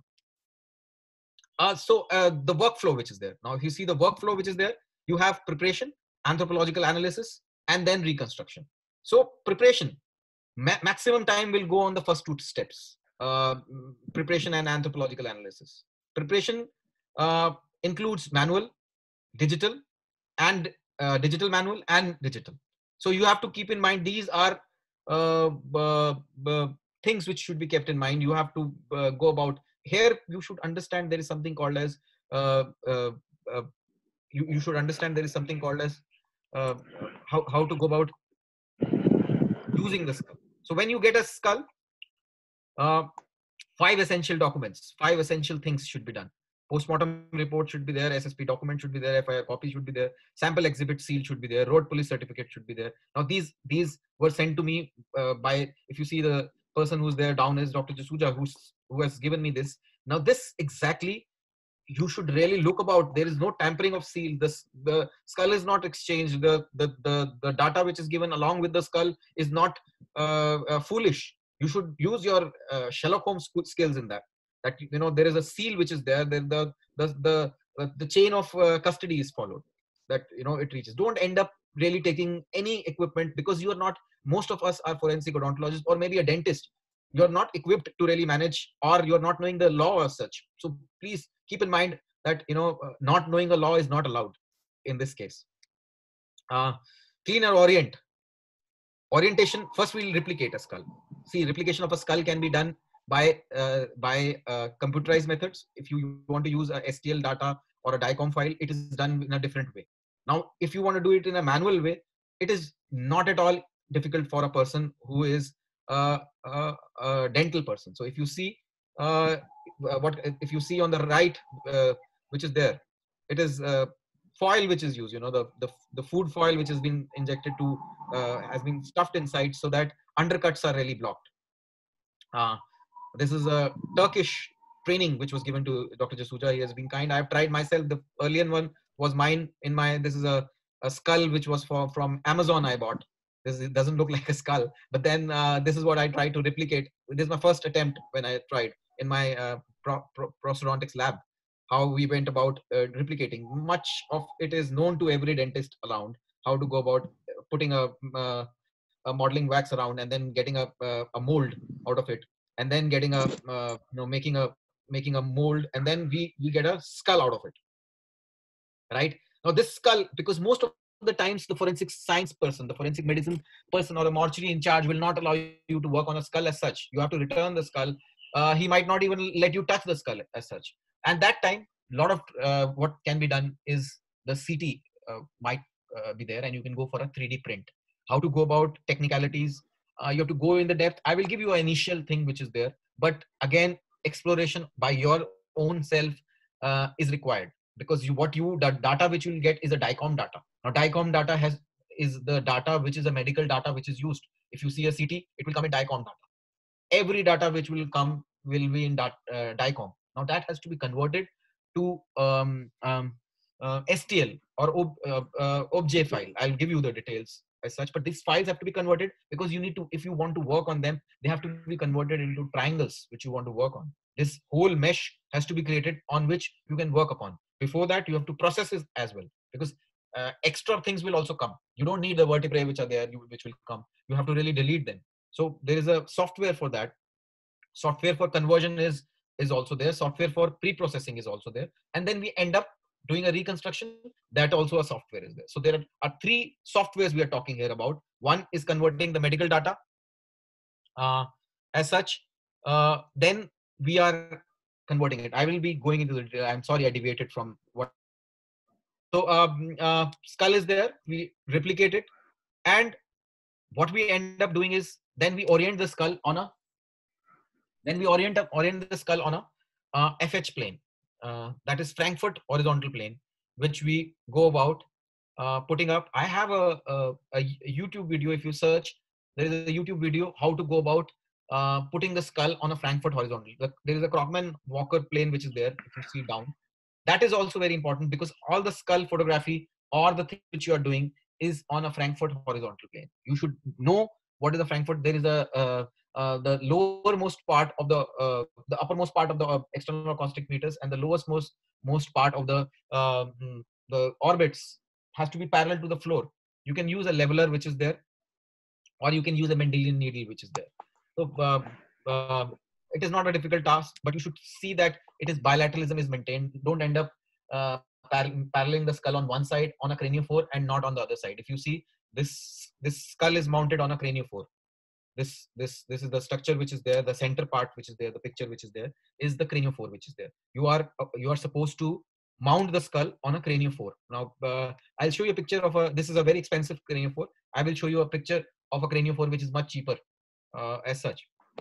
C: Uh, so uh, the workflow which is there. Now, if you see the workflow which is there, you have preparation, anthropological analysis, and then reconstruction. So preparation, ma maximum time will go on the first two steps, uh, preparation and anthropological analysis. Preparation uh, includes manual, digital, and uh, digital manual and digital. So you have to keep in mind, these are uh, uh, uh, things which should be kept in mind. You have to uh, go about. Here, you should understand there is something called as, uh, uh, uh, you, you should understand there is something called as uh, how, how to go about using the skull. So when you get a skull, uh, five essential documents, five essential things should be done. Postmortem report should be there, S S P document should be there, F I R copy should be there, sample exhibit seal should be there, road police certificate should be there. Now these, these were sent to me uh, by, if you see the person who's there down is Doctor Jasuja, who's, who has given me this. Now this exactly, you should really look about. There is no tampering of seal. This, the skull is not exchanged. The, the, the, the data which is given along with the skull is not uh, uh, foolish. You should use your uh, Sherlock Holmes skills in that. That, you know, there is a seal which is there. Then the, the, the, the, the chain of uh, custody is followed. That, you know, it reaches. Don't end up really taking any equipment, because you are not, most of us are forensic odontologists or maybe a dentist. You're not equipped to really manage, or you're not knowing the law as such. So please keep in mind that, you know, uh, not knowing the law is not allowed in this case. Uh, clean or orient. Orientation, first we'll replicate a skull. See, replication of a skull can be done by uh, by uh, computerized methods. If you want to use a S T L data or a DICOM file, it is done in a different way. Now, if you want to do it in a manual way, it is not at all difficult for a person who is uh, a, a dental person. So if you see uh, what if you see on the right, uh, which is there. It is uh, foil which is used, you know, the, the, the food foil which has been injected to, uh, has been stuffed inside so that undercuts are really blocked. Uh, this is a Turkish training which was given to Doctor Jasuja. He has been kind. I've tried myself. The earlier one was mine in my, this is a, a skull which was for, from Amazon I bought. This it doesn't look like a skull, but then uh, this is what I tried to replicate. This is my first attempt when I tried in my uh, pro, pro, prosthodontics lab, how we went about uh, replicating. Much of it is known to every dentist around, how to go about putting a, uh, a modeling wax around and then getting a, uh, a mold out of it, and then getting a, uh, you know, making a, making a mold, and then we, we get a skull out of it, right? Now this skull, because most of the times the forensic science person, the forensic medicine person or the mortuary in charge will not allow you to work on a skull as such. You have to return the skull. Uh, he might not even let you touch the skull as such. And that time, a lot of uh, what can be done is the C T uh, might uh, be there, and you can go for a three D print. How to go about technicalities, uh, you have to go in the depth. I will give you an initial thing which is there, but again, exploration by your own self uh, is required, because you, what you, the data which you will get is a DICOM data. Now DICOM data has, is the data which is a medical data which is used. If you see a C T, it will come in DICOM data. Every data which will come will be in that uh, DICOM. Now that has to be converted to um, um, uh, S T L or ob, uh, uh, O B J file. I'll give you the details as such, but these files have to be converted because you need to, if you want to work on them, they have to be converted into triangles which you want to work on. This whole mesh has to be created on which you can work upon. Before that, you have to process it as well, because uh, extra things will also come. You don't need the vertebrae which are there, which will come. You have to really delete them. So there is a software for that. Software for conversion is, is also there. Software for pre-processing is also there. And then we end up doing a reconstruction, that also a software is there. So there are three softwares we are talking here about. One is converting the medical data uh, as such. Uh, then we are converting it. I will be going into the, I'm sorry, I deviated from what. So um, uh, skull is there, we replicate it. And what we end up doing is, then we orient the skull on a, then we orient, orient the skull on a uh, F H plane. Uh, that is Frankfurt horizontal plane, which we go about uh, putting up. I have a, a, a YouTube video. If you search, there is a YouTube video how to go about uh, putting the skull on a Frankfurt horizontal. There is a Krogman Walker plane which is there. If you see down, that is also very important, because all the skull photography or the thing which you are doing is on a Frankfurt horizontal plane. You should know what is the Frankfurt. There is a uh, uh, the lowermost part of the uh, the uppermost part of the uh, external acoustic meters, and the lowest most most part of the uh, the orbits has to be parallel to the floor. You can use a leveler which is there, or you can use a Mendelian needle which is there. So uh, uh, it is not a difficult task, but you should see that it is bilateralism is maintained. Don't end up uh, paralleling the skull on one side on a craniophore and not on the other side. If you see, this this skull is mounted on a craniophore. This this this is the structure which is there. The center part which is there, the picture which is there, is the craniophore which is there. You are uh, you are supposed to mount the skull on a craniophore. Now uh, I'll show you a picture of a. This is a very expensive craniophore. I will show you a picture of a craniophore which is much cheaper uh, as such.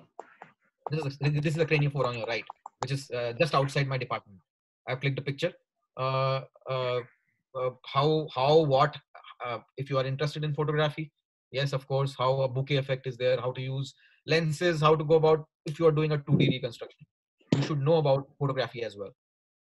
C: This is a, this is a craniophore on your right, which is uh, just outside my department. I've clicked the picture. Uh, uh, uh, how how what uh, if you are interested in photography, yes, of course, how a bouquet effect is there, how to use lenses, how to go about if you are doing a two D reconstruction. You should know about photography as well.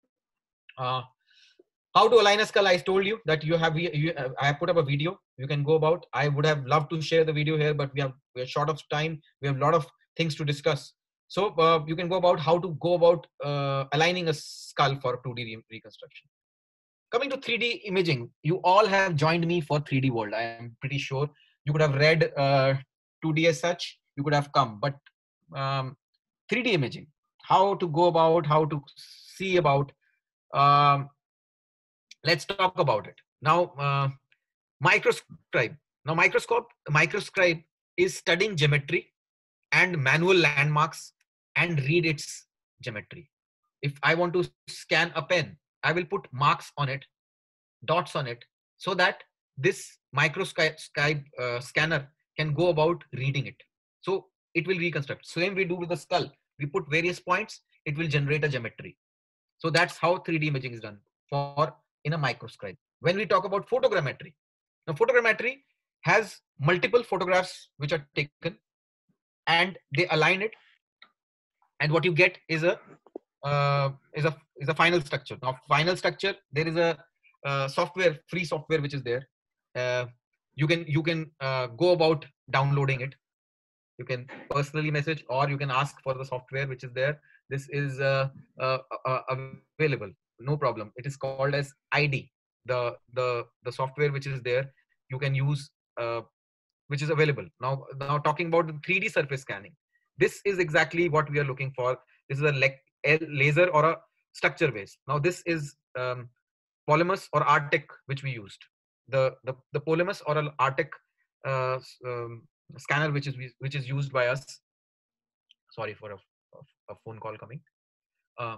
C: Uh, how to align a skull, I told you that you have, you, uh, I have put up a video you can go about. I would have loved to share the video here, but we have, we are short of time. We have a lot of things to discuss. So uh, you can go about how to go about uh, aligning a skull for two D re reconstruction. Coming to three D imaging, you all have joined me for three D world. I am pretty sure you could have read uh, two D as such, you could have come, but um, three D imaging, how to go about, how to see about, um, let's talk about it. Now, uh, microscribe. Now microscope, microscribe is studying geometry and manual landmarks and read its geometry. If I want to scan a pen, I will put marks on it, dots on it, so that this microscope uh, scanner can go about reading it. So it will reconstruct. Same we do with the skull. We put various points, it will generate a geometry. So that's how three D imaging is done for in a microscope. When we talk about photogrammetry, now photogrammetry has multiple photographs which are taken and they align it, and what you get is a uh, is a is a final structure. Now final structure, there is a uh, software, free software which is there. Uh, you can you can uh, go about downloading it. You can personally message or you can ask for the software which is there. This is uh, uh, uh, available, no problem. It is called as I D, the the the software which is there. You can use uh, which is available. Now now talking about the three D surface scanning, this is exactly what we are looking for. This is a laser or a structure based. Now this is um, Polymus or Artec which we used. The the the Polymus or an Artec uh, um, scanner which is which is used by us. Sorry for a, a phone call coming. Uh,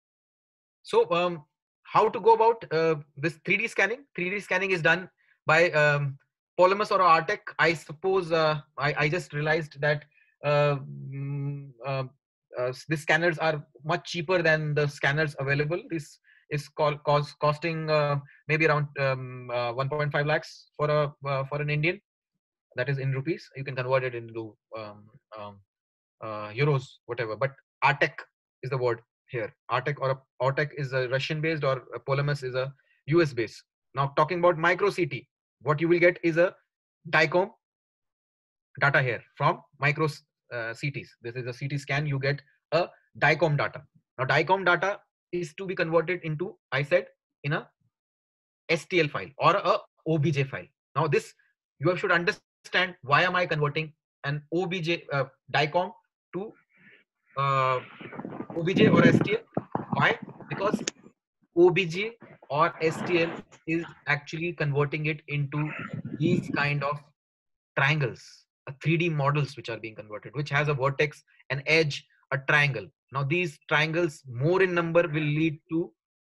C: so um, how to go about uh, this three D scanning? three D scanning is done by um, Polymus or Artec. I suppose uh, I, I just realized that uh, mm, uh, uh, these scanners are much cheaper than the scanners available. This is called cost, costing uh, maybe around um, uh, one point five lakhs for a uh, for an Indian. That is in rupees. You can convert it into um, um, uh, euros, whatever. But Artec is the word here. Artec or a, Artec is a Russian based, or a Polymus is a U S based. Now talking about micro C T, what you will get is a DICOM data here from micro uh, C Ts. This is a C T scan. You get a DICOM data. Now DICOM data is to be converted into, I said, in a S T L file or a O B J file. Now this you should understand, why am I converting an O B J uh, DICOM to uh, O B J or S T L? Why? Because O B J or S T L is actually converting it into these kind of triangles, uh, three D models which are being converted, which has a vertex, an edge, a triangle. Now these triangles, more in number, will lead to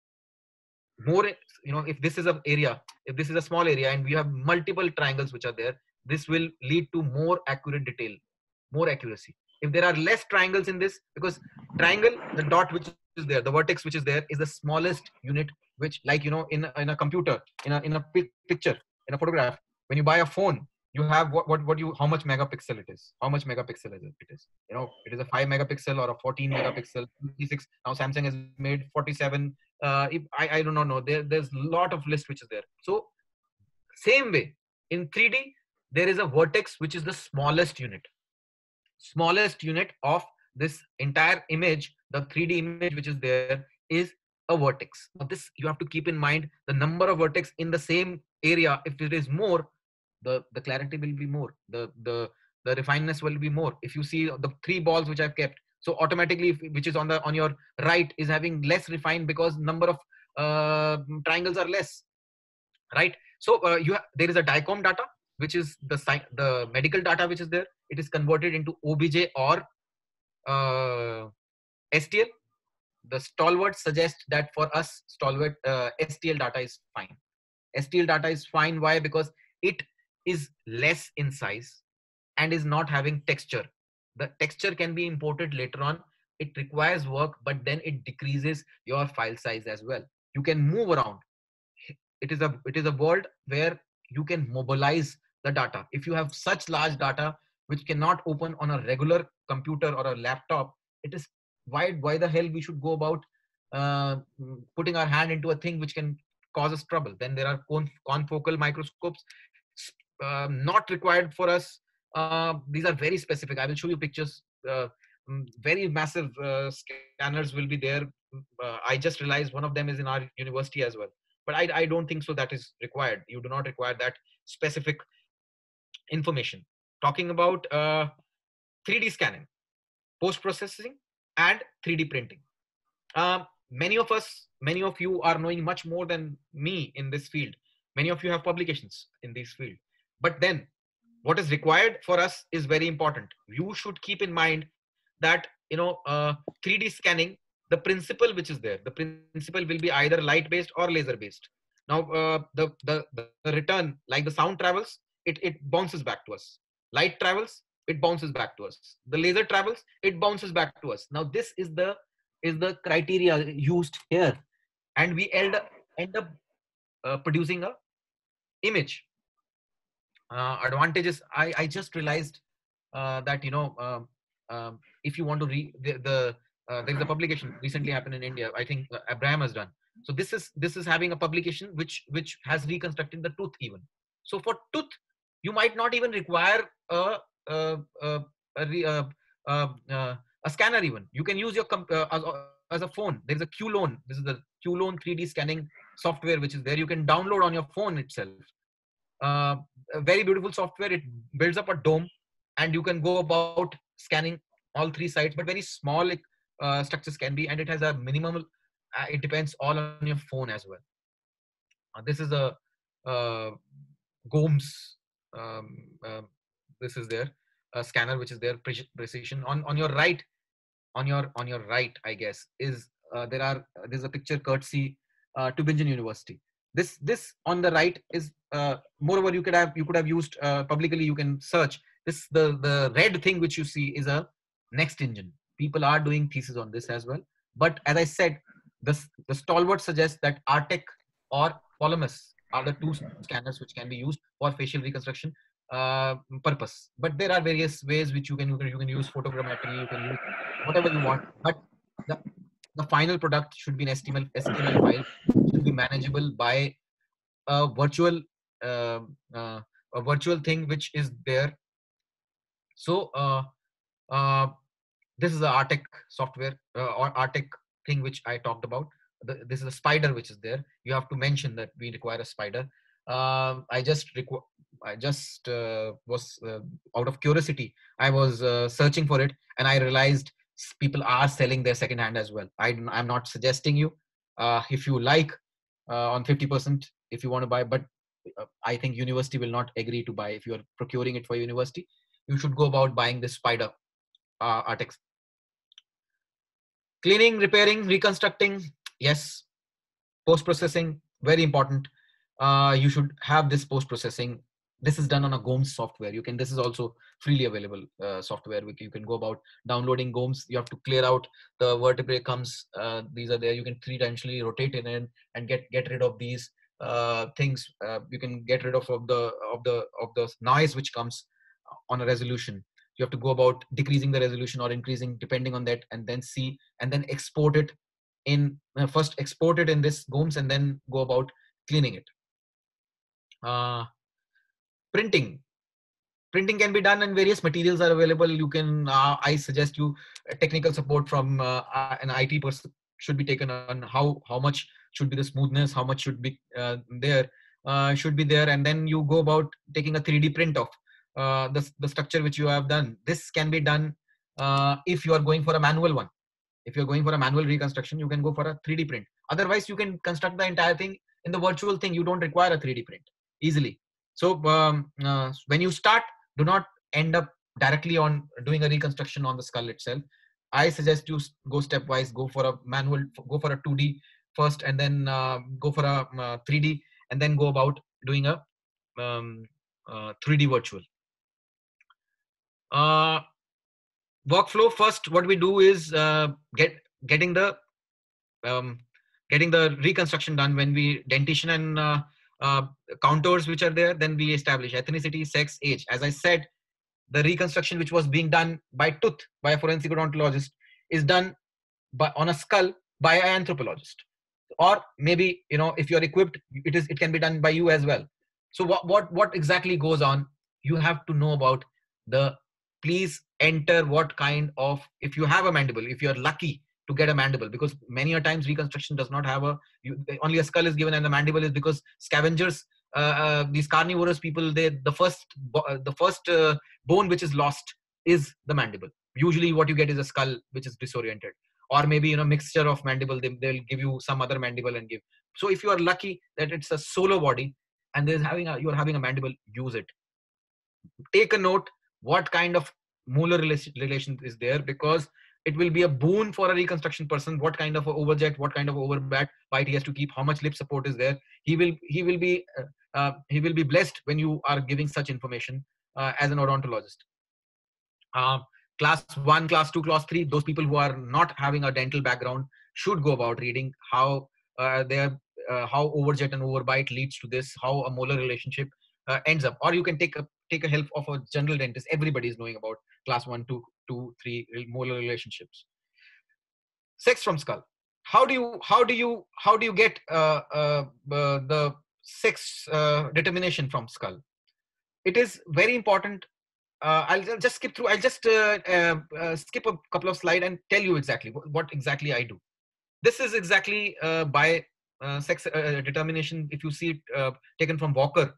C: more, you know, if this is an area, if this is a small area and we have multiple triangles which are there, this will lead to more accurate detail, more accuracy. If there are less triangles in this, because triangle, the dot which is there, the vertex which is there, is the smallest unit, which, like, you know, in, in a computer, in a, in a picture, in a photograph, when you buy a phone, you have what, what, what you, how much megapixel it is, how much megapixel is it, it is, you know, it is a five megapixel or a fourteen megapixel, fifty-six. Now Samsung has made forty-seven. Uh, if, I, I do not know. There, there's a lot of list which is there. So same way in three D, there is a vertex which is the smallest unit, smallest unit of this entire image. The three D image which is there is a vertex. Now this you have to keep in mind. The number of vertex in the same area, if it is more, the the clarity will be more, the the the refinedness will be more. If you see the three balls which I've kept, so automatically, if, which is on the on your right, is having less refined because number of uh, triangles are less, right? So uh, you have, there is a DICOM data which is the the medical data which is there. It is converted into O B J or uh, S T L. The stalwart suggests that for us, stalwart uh, S T L data is fine. S T L data is fine. Why? Because it is less in size and is not having texture. The texture can be imported later on. It requires work, but then it decreases your file size as well. You can move around. It is a it is a world where you can mobilize the data. If you have such large data which cannot open on a regular computer or a laptop, it is why why the hell we should go about uh, putting our hand into a thing which can cause us trouble. Then there are confocal microscopes, uh, not required for us. Uh, these are very specific. I will show you pictures. Uh, very massive uh, scanners will be there. Uh, I just realized one of them is in our university as well. But I, I don't think so that is required. You do not require that specific information. Talking about uh, three D scanning, post-processing, and three D printing. Um, many of us, many of you are knowing much more than me in this field. Many of you have publications in this field. But then what is required for us is very important. You should keep in mind that, you know, uh, three D scanning, the principle which is there, the principle will be either light based or laser based. Now, uh, the, the, the return, like the sound travels, it, it bounces back to us. Light travels, it bounces back to us. The laser travels, it bounces back to us. Now, this is the is the criteria used here, and we end up, end up uh, producing a image. Uh, advantages, I, I just realized uh, that, you know, um, um, if you want to read the, the uh, there is a publication recently happened in India, I think uh, Abraham has done. So this is this is having a publication which which has reconstructed the tooth even. So for tooth, you might not even require a a a, a, re- a, a, uh, a scanner even. You can use your comp- uh, as, as a phone. There is a Q-Lone. This is the Q-Lone three D scanning software which is there. You can download on your phone itself. Uh, a very beautiful software. It builds up a dome, and you can go about scanning all three sides, but very small uh, structures can be, and it has a minimal. Uh, it depends all on your phone as well. Uh, this is a uh, Gomes. Um, uh, this is there a scanner which is there pre- precision on on your right. On your on your right, I guess, is uh, there are uh, there's a picture courtesy uh, Tubingen University. This this on the right is uh, moreover you could have you could have used uh, publicly. You can search this. The the red thing which you see is a next engine. People are doing thesis on this as well. But as I said, the the stalwart suggests that Artec or Polymus are the two scanners which can be used for facial reconstruction uh, purpose. But there are various ways which you can you can, you can use photogrammetry. You can use whatever you want, but the, the final product should be an H T M L, H T M L file, should be manageable by a virtual uh, uh, a virtual thing which is there. So uh, uh, this is the Artec software uh, or Artec thing which I talked about. The, this is a spider which is there. You have to mention that we require a spider. Uh, I just requ- I just uh, was uh, out of curiosity. I was uh, searching for it, and I realized people are selling their second hand as well. I, I'm not suggesting you uh, if you like uh, on fifty percent if you want to buy, but uh, I think university will not agree to buy. If you are procuring it for university, you should go about buying this spider uh, Artec. Cleaning, repairing, reconstructing, yes. Post-processing, very important. Uh, you should have this post-processing. This is done on a Gomes software. You can. This is also freely available uh, software. You can go about downloading Gomes. You have to clear out the vertebrae comes. Uh, these are there. You can three-dimensionally rotate in and, and get get rid of these uh, things. Uh, you can get rid of, of the of the of the noise which comes on a resolution. You have to go about decreasing the resolution or increasing depending on that, and then see and then export it in uh, first export it in this Gomes and then go about cleaning it. Uh, printing. Printing can be done and various materials are available. You can, uh, I suggest you uh, technical support from uh, an I T person should be taken on how, how much should be the smoothness, how much should be uh, there, uh, should be there. And then you go about taking a three D print of uh, the, the structure which you have done. This can be done uh, if you are going for a manual one. If you're going for a manual reconstruction, you can go for a three D print. Otherwise, you can construct the entire thing in the virtual thing. You don't require a three D print easily. So um, uh, when you start, do not end up directly on doing a reconstruction on the skull itself. I suggest you go stepwise, go for a manual, go for a two D first, and then uh, go for a uh, three D, and then go about doing a um, uh, three D virtual. Uh, workflow first, what we do is uh, get getting the um, getting the reconstruction done. When we dentition and uh, uh, contours which are there, then we establish ethnicity, sex, age. As I said, the reconstruction which was being done by tooth by a forensic odontologist is done by on a skull by an anthropologist, or maybe, you know, if you're equipped, it is it can be done by you as well. So what what what exactly goes on? You have to know about the, please enter what kind of, if you have a mandible, if you're lucky to get a mandible, because many a times reconstruction does not have a, you, only a skull is given and the mandible is because scavengers, uh, uh, these carnivorous people, they the first the first uh, bone which is lost is the mandible. Usually what you get is a skull which is disoriented, or maybe, you know, mixture of mandible. They, they'll give you some other mandible and give. So if you are lucky that it's a solo body and there's having a, you're having a mandible, use it. Take a note what kind of molar relation, relation is there, because it will be a boon for a reconstruction person. What kind of overjet, what kind of overbat bite he has to keep, how much lip support is there. He will he will be uh, uh, he will be blessed when you are giving such information uh, as an odontologist. Uh, class one, class two, class three, those people who are not having a dental background should go about reading how uh, their uh, how overjet and overbite leads to this, how a molar relationship uh, ends up. Or you can take a take a help of a general dentist. Everybody is knowing about class one, two, two, three molar relationships. Sex from skull. How do you how do you how do you get uh, uh, uh, the sex uh, determination from skull? It is very important. Uh, I'll just skip through. I'll just uh, uh, uh, skip a couple of slides and tell you exactly what, what exactly I do. This is exactly uh, by uh, sex uh, determination. If you see it uh, taken from Walker,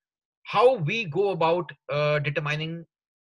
C: how we go about uh, determining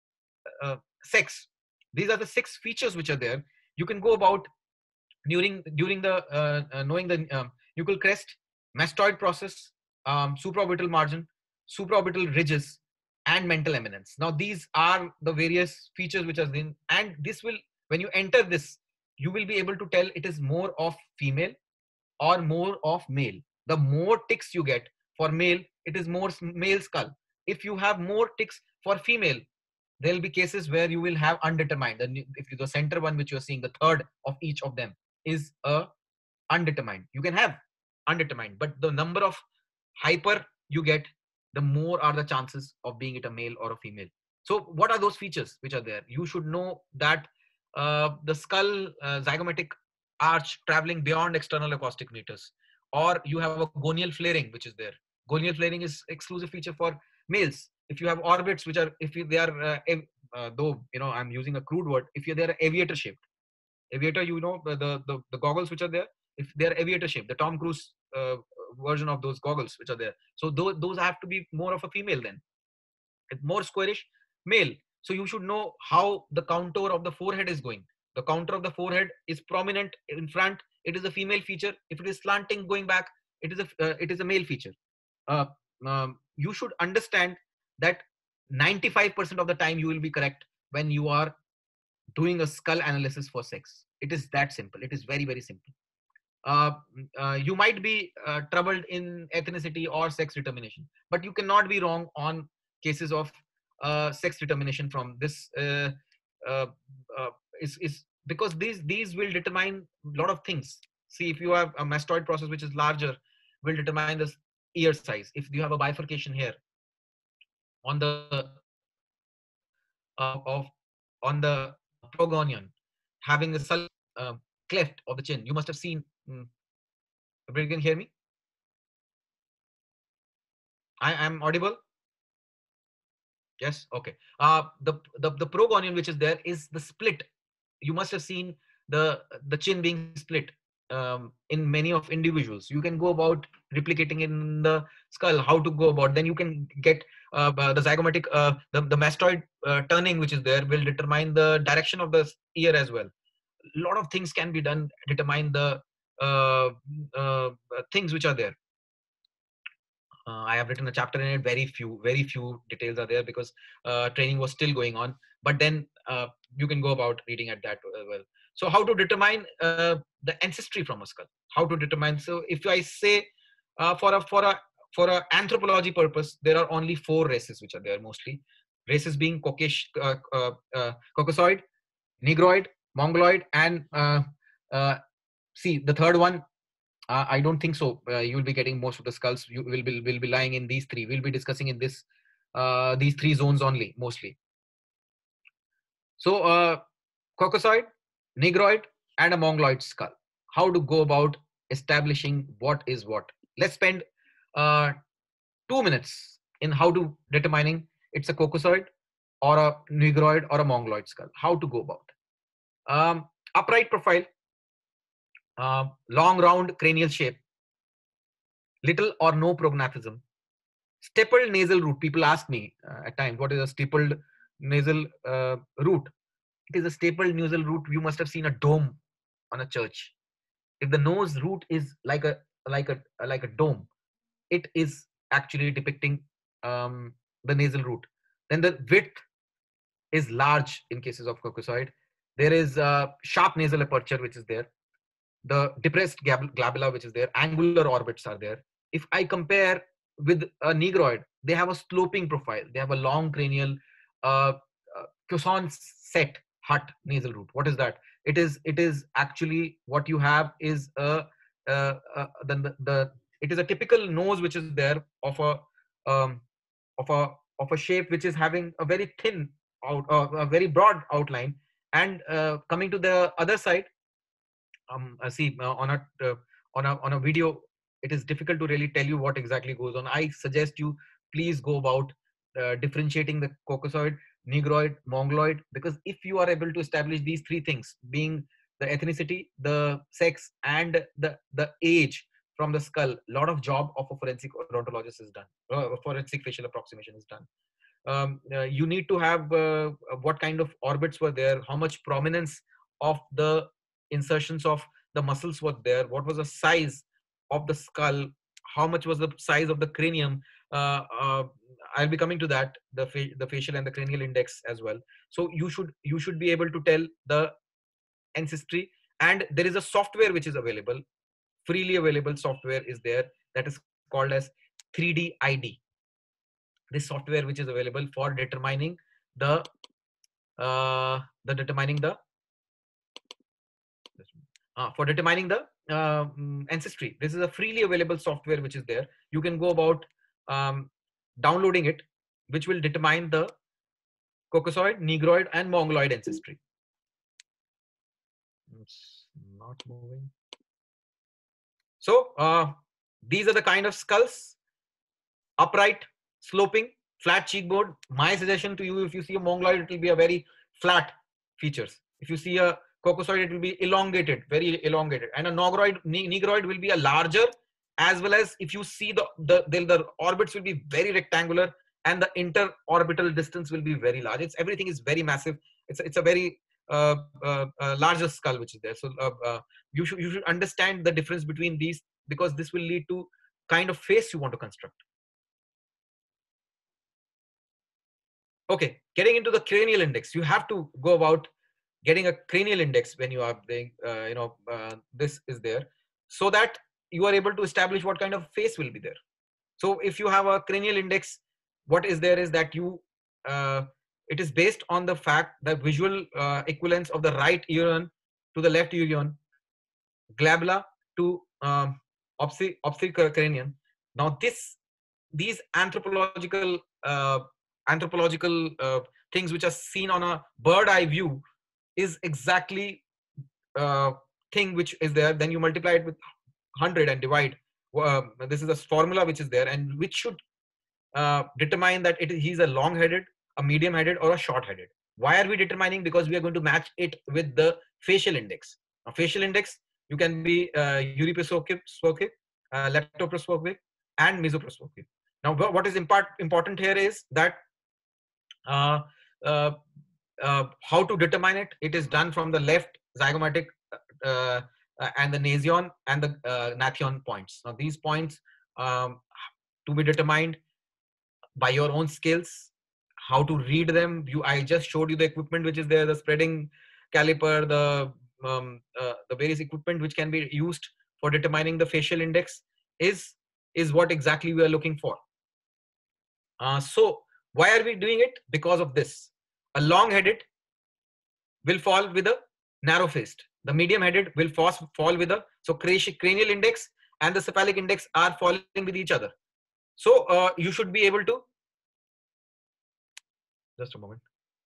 C: uh, sex. These are the six features which are there. You can go about during during the uh, uh, knowing the um, nuchal crest, mastoid process, um, supraorbital margin, supraorbital ridges, and mental eminence. Now these are the various features which are in, and this will, when you enter this, you will be able to tell it is more of female or more of male. The more ticks you get for male, it is more male skull. If you have more ticks for female, there will be cases where you will have undetermined. And if you the center one which you are seeing, the third of each of them is a undetermined. You can have undetermined, but the number of hyper you get, the more are the chances of being it a male or a female. So what are those features which are there? You should know that uh, the skull uh, zygomatic arch traveling beyond external acoustic meters, or you have a gonial flaring which is there. Gonial flaring is exclusive feature for males. If you have orbits which are, if you, they are uh, uh, though you know I'm using a crude word, if you they are aviator shaped, aviator, you know, the, the the goggles which are there, if they are aviator shaped, the Tom Cruise uh, version of those goggles which are there, so those, those have to be more of a female, then more squarish male. So you should know how the contour of the forehead is going. The contour of the forehead is prominent in front, it is a female feature. If it is slanting going back, it is a uh, it is a male feature. uh, um, you should understand that ninety-five percent of the time you will be correct when you are doing a skull analysis for sex. It is that simple. It is very, very simple. Uh, uh, you might be uh, troubled in ethnicity or sex determination, but you cannot be wrong on cases of uh, sex determination from this. Uh, uh, uh, is, is because these these will determine a lot of things. See, if you have a mastoid process which is larger, will determine the ear size. If you have a bifurcation here on the uh, of on the progonion, having a sul uh, cleft of the chin, you must have seen. Um, everybody can hear me? I am audible. Yes. Okay. Uh, the the the progonion which is there is the split. You must have seen the the chin being split um, in many of individuals. You can go about replicating in the skull. How to go about? Then you can get uh, the zygomatic uh, the the mastoid uh, turning which is there will determine the direction of the ear as well. A lot of things can be done, determine the uh, uh, things which are there. Uh, I have written a chapter in it. Very few, very few details are there because uh, training was still going on. But then uh, you can go about reading at that as well. So how to determine uh, the ancestry from a skull? How to determine? So if I say uh, for a for a for a anthropology purpose, there are only four races which are there mostly. Races being Caucasian, uh, uh, uh, Caucasoid, Negroid, Mongoloid, and uh, uh, see the third one. Uh, I don't think so. Uh, you will be getting most of the skulls. You will be will be lying in these three. We'll be discussing in this uh, these three zones only mostly. So uh, Caucasoid, Negroid, and a Mongoloid skull. How to go about establishing what is what? Let's spend uh, two minutes in how to determining it's a Caucasoid or a Negroid or a Mongoloid skull. How to go about? Um, upright profile. Uh, long round cranial shape, little or no prognathism, stippled nasal root. People ask me uh, at times, what is a stippled nasal uh, root? It is a stapled nasal root. You must have seen a dome on a church. If the nose root is like a like a like a dome, it is actually depicting um, the nasal root. Then the width is large in cases of Caucasoid. There is a sharp nasal aperture which is there. The depressed glabella which is there, angular orbits are there. If I compare with a Negroid, they have a sloping profile. They have a long cranial uh, uh, Cushon set, hut nasal root. What is that? It is it is actually what you have is a uh, uh, the, the the it is a typical nose which is there of a um, of a of a shape which is having a very thin out uh, a very broad outline, and uh, coming to the other side, um uh, see uh, on a uh, on a on a video it is difficult to really tell you what exactly goes on. I suggest you please go about uh, differentiating the caucasoid, negroid, mongoloid, because if you are able to establish these three things, being the ethnicity, the sex, and the the age from the skull, a lot of job of a forensic odontologist is done. Uh, forensic facial approximation is done. Um, uh, you need to have uh, what kind of orbits were there, how much prominence of the insertions of the muscles were there, what was the size of the skull, how much was the size of the cranium. uh, uh, I'll be coming to that, the fa the facial and the cranial index as well. So you should you should be able to tell the ancestry, and there is a software which is available, freely available software is there, that is called as three D I D. This software which is available for determining the uh, the determining the uh, for determining the uh, mm, ancestry. This is a freely available software which is there. You can go about um, downloading it, which will determine the caucasoid, negroid, and mongoloid ancestry. It's not moving. So uh, these are the kind of skulls: upright, sloping, flat cheekbone. My suggestion to you, if you see a mongoloid, it will be a very flat features. If you see a caucasoid, it will be elongated, very elongated, and a negroid, negroid will be a larger, as well as if you see the the, the the orbits will be very rectangular, and the interorbital distance will be very large. It's everything is very massive. It's it's a very uh, uh, uh, larger skull which is there. So uh, uh, you should you should understand the difference between these, because this will lead to kind of face you want to construct. Okay, getting into the cranial index, you have to go about getting a cranial index when you are doing, uh, you know, uh, this is there, so that you are able to establish what kind of face will be there. So if you have a cranial index, what is there is that you, uh, it is based on the fact that visual uh, equivalence of the right urine to the left urine, glabella to um, opsicranium. Now this, these anthropological uh, anthropological uh, things which are seen on a bird eye view is exactly uh, thing which is there. Then you multiply it with one hundred and divide. Uh, this is a formula which is there, and which should uh, determine that it is, he's a long-headed, a medium-headed, or a short-headed. Why are we determining? Because we are going to match it with the facial index. Now, facial index, you can be uh, uriproscopic, uh, leptoproscopic, and mesoproscopic. Now, what is impart, important here is that uh, uh, uh, how to determine it. It is done from the left zygomatic uh, uh, and the nasion and the uh, nathion points. Now, these points um, to be determined by your own skills. How to read them? You, I just showed you the equipment which is there, the spreading caliper, the um, uh, the various equipment which can be used for determining the facial index is is what exactly we are looking for. Uh, so why are we doing it? Because of this. A long-headed will fall with a narrow-faced. The medium-headed will fall with a, so cranial index and the cephalic index are falling with each other. So uh, you should be able to, just a moment.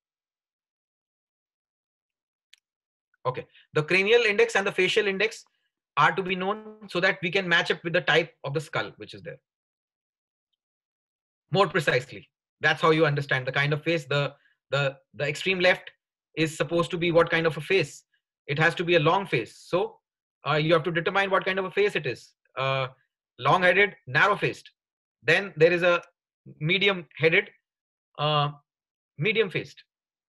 C: Okay, the cranial index and the facial index are to be known so that we can match up with the type of the skull which is there. More precisely, that's how you understand the kind of face. The the the extreme left is supposed to be what kind of a face. It has to be a long face. So uh, you have to determine what kind of a face it is. Uh, long-headed, narrow-faced. Then there is a medium-headed, uh, medium-faced.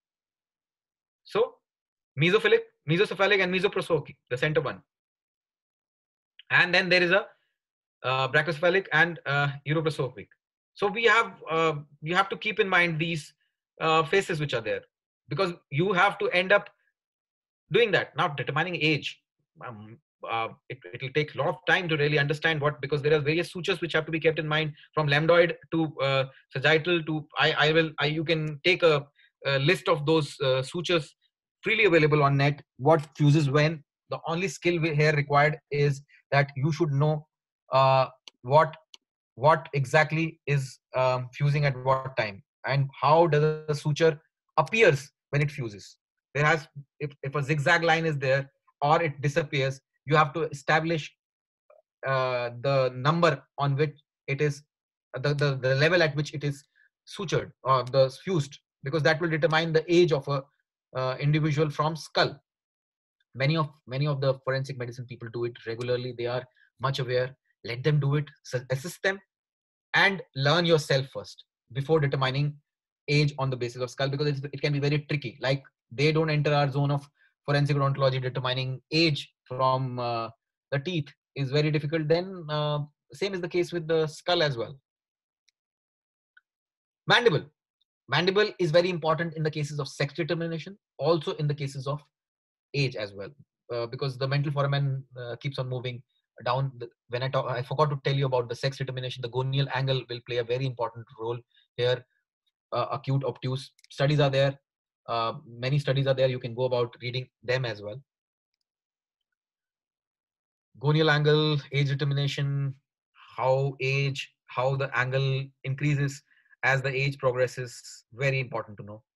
C: So mesophilic, mesocephalic, and mesoproscopic, the center one. And then there is a uh, brachiocephalic and uh, uroproscopic. So we have uh, you have to keep in mind these uh, faces which are there, because you have to end up doing that. Now, determining age, um, uh, it will take a lot of time to really understand what, because there are various sutures which have to be kept in mind, from lambdoid to uh, sagittal to I. I will. I, you can take a, a list of those uh, sutures freely available on net. What fuses when? The only skill we here required is that you should know uh, what what exactly is um, fusing at what time, and how does a suture appears when it fuses. There has, if, if a zigzag line is there or it disappears, you have to establish uh, the number on which it is, the, the, the level at which it is sutured or the fused, because that will determine the age of a uh, individual from skull. Many of many of the forensic medicine people do it regularly. They are much aware. Let them do it, assist them, and learn yourself first before determining age on the basis of skull, because it's, it can be very tricky. Like, they don't enter our zone of forensic odontology. Determining age from uh, the teeth is very difficult. Then uh, same is the case with the skull as well. Mandible. Mandible is very important in the cases of sex determination, also in the cases of age as well, uh, because the mental foramen uh, keeps on moving down. The, when I talk, I forgot to tell you about the sex determination. The gonial angle will play a very important role here. Uh, acute, obtuse studies are there. Uh, many studies are there. You can go about reading them as well. Gonial angle, age determination, how age, how the angle increases as the age progresses. Very important to know.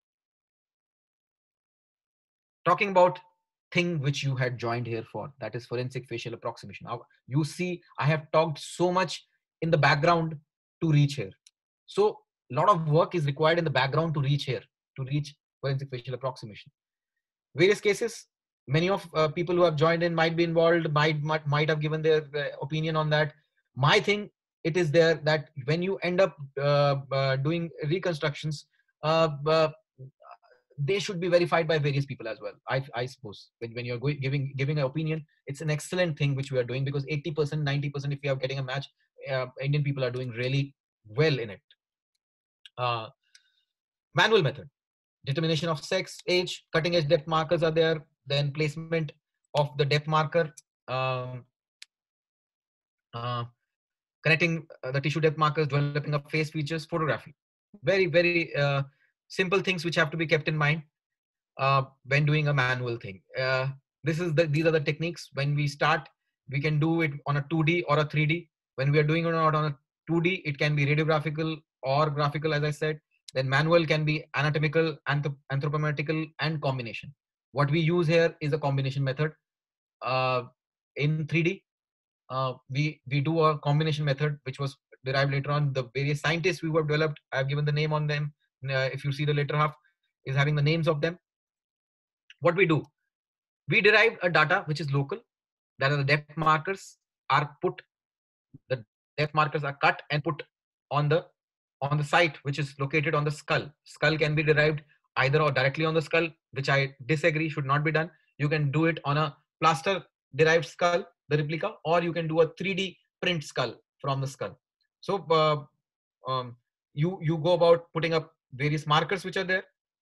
C: Talking about thing which you had joined here for, that is forensic facial approximation. Now, you see, I have talked so much in the background to reach here. So a lot of work is required in the background to reach here, to reach forensic facial approximation. Various cases, many of uh, people who have joined in might be involved, might, might, might have given their uh, opinion on that. My thing, it is there that when you end up uh, uh, doing reconstructions, uh, uh, they should be verified by various people as well. I, I suppose when, when you're going, giving giving an opinion, it's an excellent thing which we are doing, because eighty percent, ninety percent, if we are getting a match, uh, Indian people are doing really well in it. Uh, manual method, determination of sex, age, cutting edge depth markers are there. Then placement of the depth marker, um, uh, connecting uh, the tissue depth markers, developing of face features, photography. Very, very uh, simple things which have to be kept in mind uh, when doing a manual thing. Uh, this is the, these are the techniques. When we start, we can do it on a two D or a three D. When we are doing it on a two D, it can be radiographical or graphical, as I said. Then manual can be anatomical, anthrop anthropometrical, and combination. What we use here is a combination method. Uh, in three D, uh, we, we do a combination method, which was derived later on. The various scientists we have developed, I have given the name on them. Uh, if you see the later half, is having the names of them. What we do, we derive a data which is local, that are the depth markers are put, the depth markers are cut and put on the on the site which is located on the skull. Skull can be derived either or directly on the skull, which I disagree, should not be done. You can do it on a plaster derived skull, the replica, or you can do a three D print skull from the skull. So uh, um, you you go about putting up various markers which are there.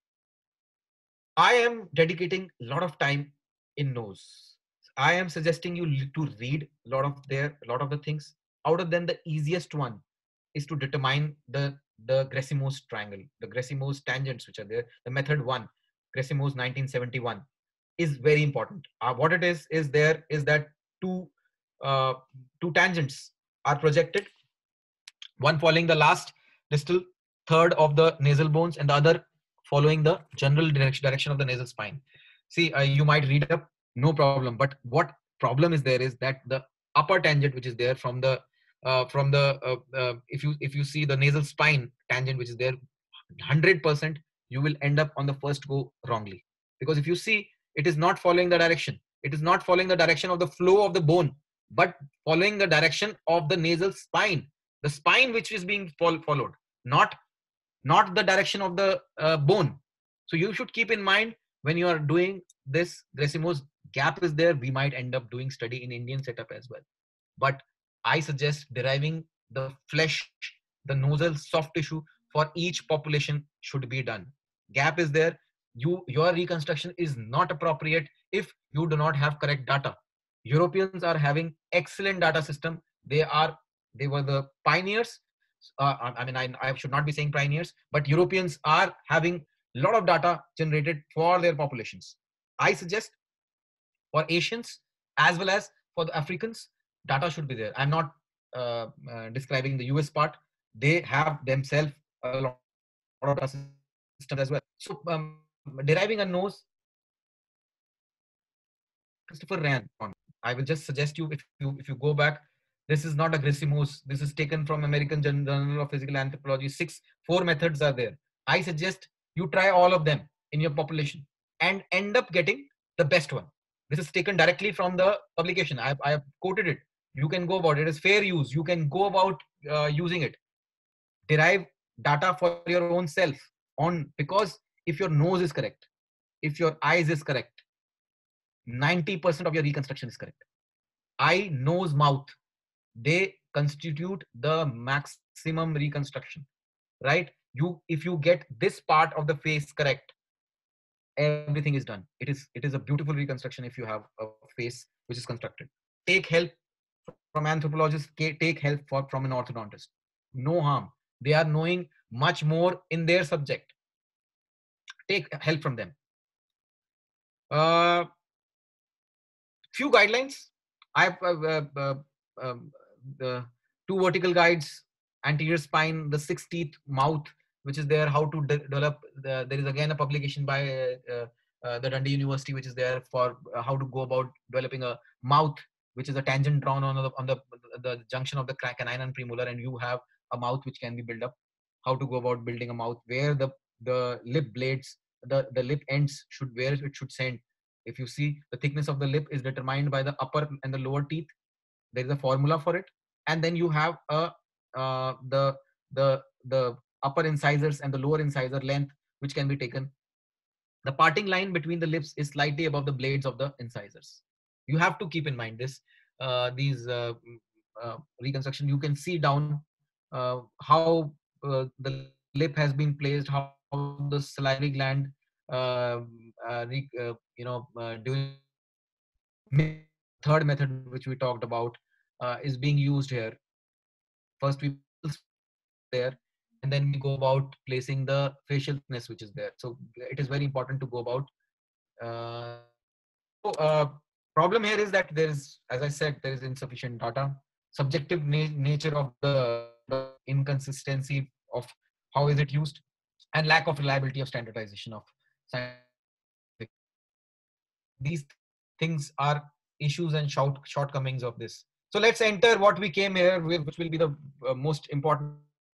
C: I am dedicating a lot of time in nose. I am suggesting you to read a lot of their, a lot of the things. Out of them, the easiest one is to determine the, the Gracimo's triangle, the Gracimo's tangents which are there. The method one, Gracimo's nineteen seventy-one, is very important. Uh, what it is, is there is that two, uh, two tangents are projected, one following the last distal third of the nasal bones and the other following the general direction, direction of the nasal spine. See, uh, you might read up, no problem. But what problem is there is that the upper tangent, which is there from the uh, from the uh, uh, if you if you see the nasal spine tangent, which is there, one hundred percent you will end up on the first go wrongly, because if you see, it is not following the direction. It is not following the direction of the flow of the bone, but following the direction of the nasal spine, the spine which is being followed, not not the direction of the uh, bone. So you should keep in mind when you are doing this, Gracimo's gap is there. We might end up doing study in Indian setup as well. But I suggest deriving the flesh, the nasal soft tissue for each population should be done. Gap is there. You, your reconstruction is not appropriate if you do not have correct data. Europeans are having excellent data system. They are, they were the pioneers. Uh, I mean, I, I should not be saying pioneers, but Europeans are having lot of data generated for their populations. I suggest for Asians as well as for the Africans, data should be there. I'm not uh, uh, describing the U S part. They have themselves a lot of data systems as well. So um, deriving a nose, Christopher ran on. I will just suggest you, if you if you go back, this is not aggressive nose. This is taken from American Journal of Physical Anthropology. Six, four methods are there. I suggest you try all of them in your population and end up getting the best one. This is taken directly from the publication. I, I have quoted it. You can go about it. It is fair use. You can go about uh, using it. Derive data for your own self on, because if your nose is correct, if your eyes is correct, ninety percent of your reconstruction is correct. Eye, nose, mouth, they constitute the maximum reconstruction, right? You, if you get this part of the face correct, everything is done. It is, it is a beautiful reconstruction if you have a face which is constructed. Take help from anthropologists, take help for, from an orthodontist. No harm. They are knowing much more in their subject. Take help from them. Uh, few guidelines. I have uh, uh, uh, um, the two vertical guides, anterior spine, the six teeth, mouth, which is there, how to de develop. The, there is again a publication by uh, uh, the Dundee University, which is there for uh, how to go about developing a mouth, which is a tangent drawn on the, on the, the junction of the canine and premolar, and you have a mouth which can be built up. How to go about building a mouth, where the, the lip blades, the, the lip ends should, where it should send. If you see, the thickness of the lip is determined by the upper and the lower teeth. There is a formula for it. And then you have a, uh, the, the, the upper incisors and the lower incisor length, which can be taken. The parting line between the lips is slightly above the blades of the incisors. You have to keep in mind this, uh, these uh, uh, reconstruction. You can see down uh, how uh, the lip has been placed, how the salivary gland, uh, uh, uh, you know, uh, during third method which we talked about uh, is being used here. First we there, and then we go about placing the facial thickness which is there. So it is very important to go about. Uh, so uh, problem here is that there is, as I said, there is insufficient data, subjective na nature of the, the inconsistency of how is it used, and lack of reliability of standardization of scientific. These things are issues and short, shortcomings of this. So let's enter what we came here with, which will be the uh, most important.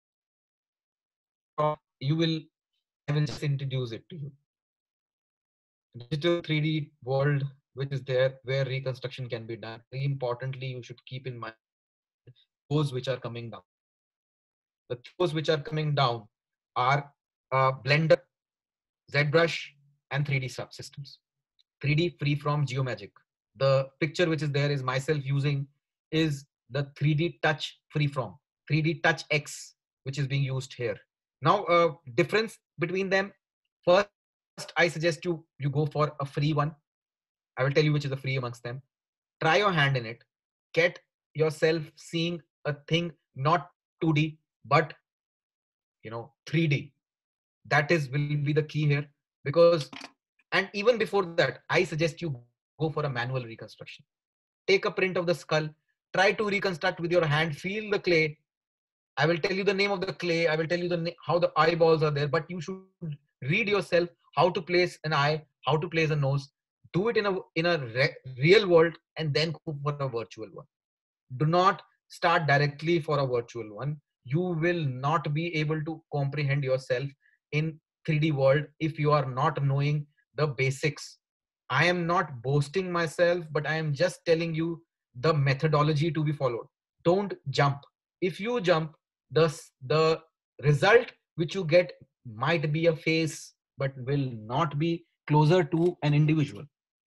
C: You will, I will just introduce it to you. Digital three D world, which is there, where reconstruction can be done. Very importantly, you should keep in mind those which are coming down. The those which are coming down are uh, Blender, ZBrush, and three D subsystems. three D free from Geomagic. The picture which is there is myself using is the three D touch free from, three D touch X, which is being used here. Now, uh, difference between them. First, I suggest you, you go for a free one. I will tell you which is the free amongst them. Try your hand in it. Get yourself seeing a thing, not two D, but you know, three D. That is will be the key here, because, and even before that, I suggest you go for a manual reconstruction. Take a print of the skull, try to reconstruct with your hand, feel the clay. I will tell you the name of the clay. I will tell you the how the eyeballs are there, but you should read yourself how to place an eye, how to place a nose. Do it in a in a re real world, and then go for a virtual one. Do not start directly for a virtual one. You will not be able to comprehend yourself in three D world if you are not knowing the basics. I am not boasting myself, but I am just telling you the methodology to be followed. Don't jump. If you jump, the, the result which you get might be a face, but will not be closer to an individual.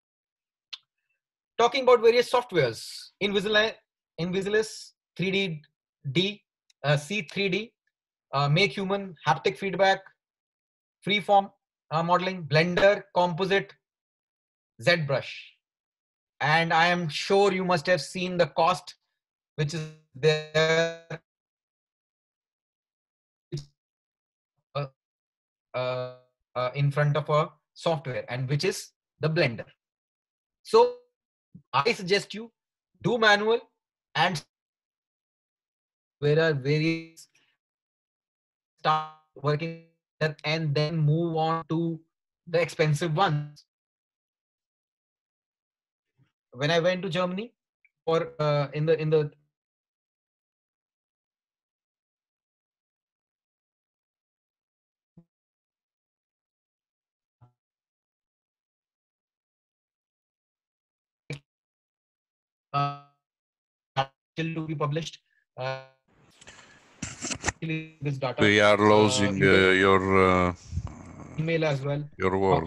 C: Talking about various softwares, Invisalign, Invisalis, three D, D, uh, C three D, uh, Make Human, Haptic Feedback, Freeform uh, Modeling, Blender, Composite, ZBrush. And I am sure you must have seen the cost which is there. Uh, uh, uh, in front of a software, and which is the Blender. So I suggest you do manual, and where are various start working there and then move on to the expensive ones. When I went to Germany for uh, in the in the uh, still to be published, uh, this data
B: We are losing
C: uh,
B: uh, your uh,
C: email as well.
B: your word.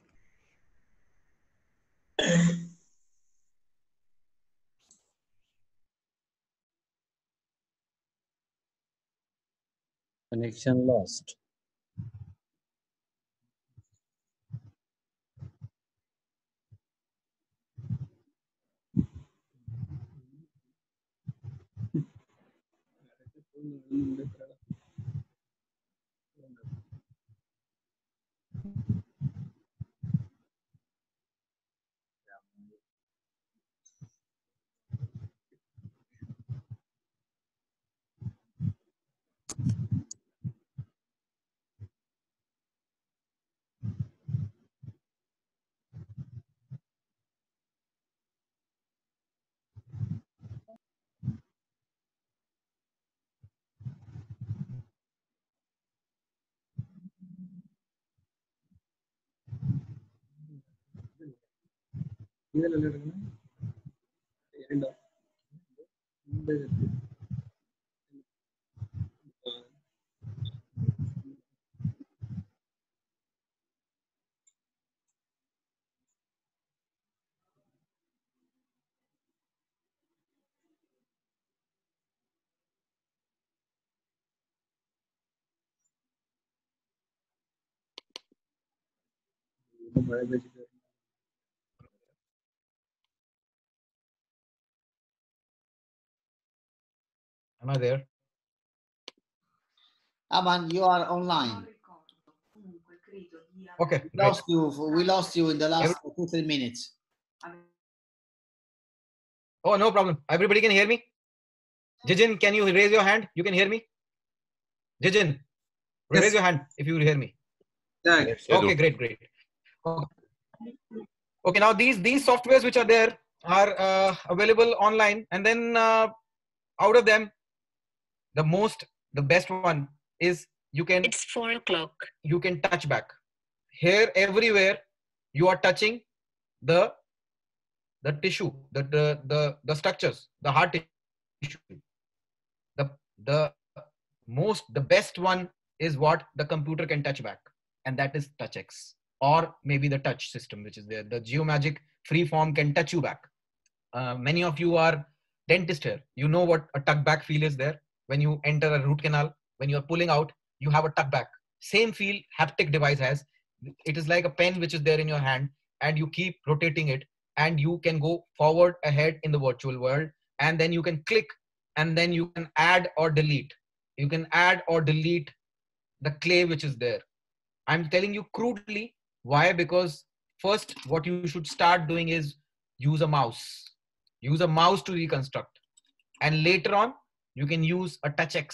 A: Connection lost.
C: Am I there?
A: Aman, you are online.
C: Okay,
A: We
C: great.
A: lost you. We lost you in the last
C: Every-
A: two three minutes.
C: Oh, no problem. Everybody can hear me? Jijin, can you raise your hand? You can hear me? Jijin, raise
F: Yes.
C: your hand if you hear me.
F: Yeah.
B: Yes, I
C: Okay,
B: do.
C: great, great. Okay, now these these softwares which are there are uh, available online, and then uh, out of them, the most, the best one is you can. It's four o'clock. You can touch back. Here, everywhere, you are touching the the tissue, the the the, the structures, the hard tissue. The the most, the best one is what the computer can touch back, and that is TouchX, or maybe the touch system which is there. The GeoMagic freeform can touch you back. Uh, many of you are dentists here. You know what a tuck back feel is there. When you enter a root canal, when you are pulling out, you have a tuck back. Same feel haptic device has. It is like a pen which is there in your hand, and you keep rotating it, and you can go forward, ahead in the virtual world, and then you can click, and then you can add or delete. You can add or delete the clay which is there. I'm telling you crudely. Why? Because first, what you should start doing is use a mouse. Use a mouse to reconstruct. And later on, you can use a TouchX.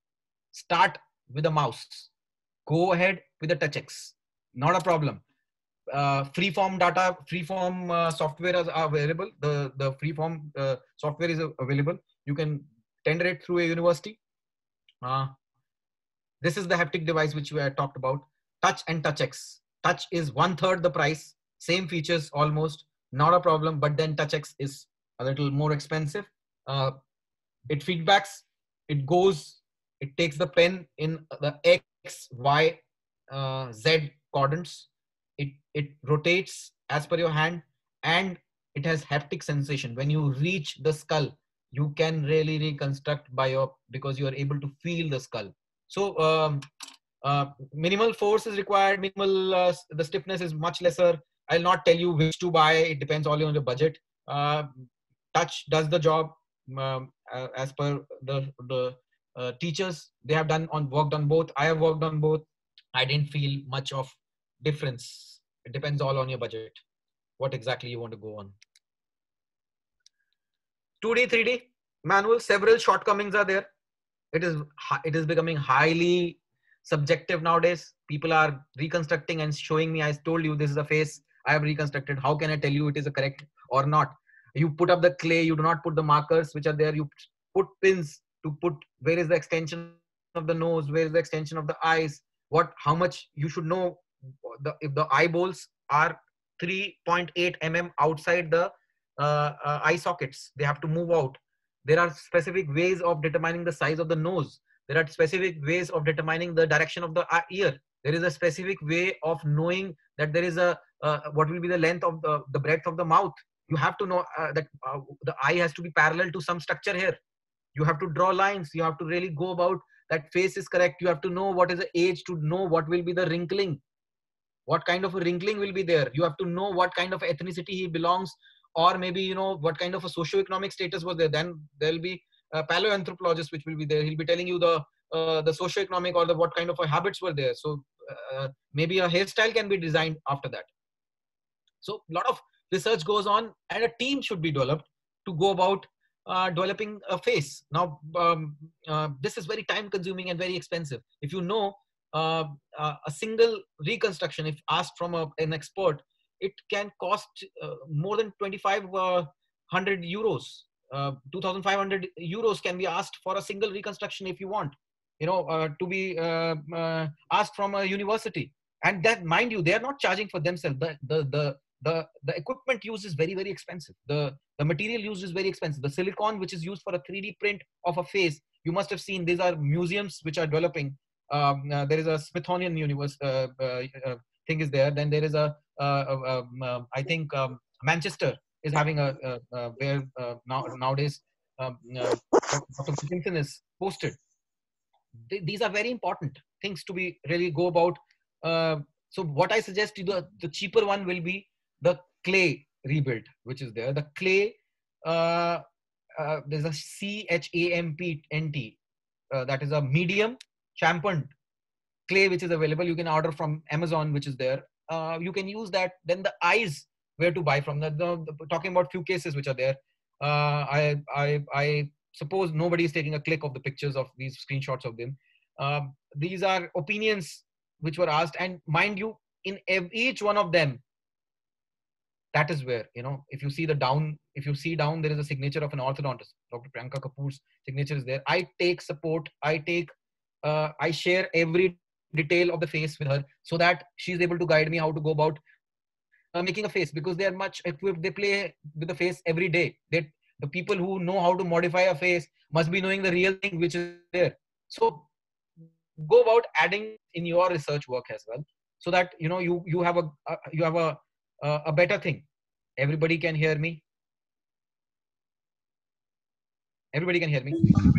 C: Start with a mouse. Go ahead with a TouchX. Not a problem. Uh, freeform data, freeform uh, software is available. The, the freeform uh, software is available. You can tender it through a university. Uh, this is the haptic device which we had talked about. Touch and TouchX. Touch is one third the price, same features almost, not a problem. But then TouchX is a little more expensive. Uh, it feedbacks, it goes, it takes the pen in the X, Y, uh, Z quadrants. It it rotates as per your hand, and it has haptic sensation. When you reach the skull, you can really reconstruct by your, because you are able to feel the skull. So um, uh, minimal force is required. Minimal uh, the stiffness is much lesser. I'll not tell you which to buy. It depends only on your budget. Uh, touch does the job um, uh, as per the the uh, teachers. They have done on worked on both. I have worked on both. I didn't feel much of difference. It depends all on your budget, what exactly you want to go on. two D, three D manual, several shortcomings are there. It is it is becoming highly subjective nowadays. People are reconstructing and showing me, I told you this is a face I have reconstructed. How can I tell you it is a correct or not? You put up the clay, you do not put the markers which are there. You put pins to put where is the extension of the nose, where is the extension of the eyes, what, how much you should know. The, if the eyeballs are three point eight millimeters outside the uh, uh, eye sockets, they have to move out. There are specific ways of determining the size of the nose. There are specific ways of determining the direction of the ear. There is a specific way of knowing that there is a uh, what will be the length of the, the breadth of the mouth. You have to know uh, that uh, the eye has to be parallel to some structure here. You have to draw lines. You have to really go about that face is correct. You have to know what is the age to know what will be the wrinkling. What kind of a wrinkling will be there. You have to know what kind of ethnicity he belongs, or maybe, you know, what kind of a socio-economic status was there. Then there will be a paleoanthropologist which will be there. He'll be telling you the uh, the socio-economic or the what kind of a habits were there. So uh, maybe a hairstyle can be designed after that. So a lot of research goes on, and a team should be developed to go about uh, developing a face. Now, um, uh, this is very time consuming and very expensive. If you know uh, uh, a single reconstruction, if asked from a, an expert, it can cost uh, more than twenty-five hundred euros. Uh, two thousand five hundred euros can be asked for a single reconstruction if you want, you know, uh, to be uh, uh, asked from a university. And that, mind you, they are not charging for themselves. The, the, the, the, the equipment used is very, very expensive. The, the material used is very expensive. The silicon which is used for a three D print of a face, you must have seen, these are museums which are developing. Um, uh, there is a Smithsonian Universe uh, uh, uh, thing is there. Then there is a, uh, uh, um, uh, I think um, Manchester is having a, uh, uh, where uh, now, nowadays um, uh, Doctor Wilkinson is posted. Th these are very important things to be really go about. Uh, so what I suggest to the, the cheaper one will be the clay rebuild, which is there. The clay, uh, uh, there's a C H A M P N T, uh, that is a medium champened clay which is available. You can order from Amazon, which is there. Uh, you can use that. Then the eyes, where to buy from. The, the, the talking about few cases which are there. Uh, I, I, I suppose nobody is taking a click of the pictures of these screenshots of them. Um, these are opinions which were asked, and mind you, in each one of them, that is where, you know, if you see the down, if you see down, there is a signature of an orthodontist. Doctor Priyanka Kapoor's signature is there. I take support. I take, uh, I share every detail of the face with her so that she's able to guide me how to go about uh, making a face, because they are much equipped. They play with the face every day. They, the people who know how to modify a face must be knowing the real thing which is there. So go about adding in your research work as well, so that, you know, you, you have a, uh, you have a, uh, a better thing. Everybody can hear me. Everybody can hear me.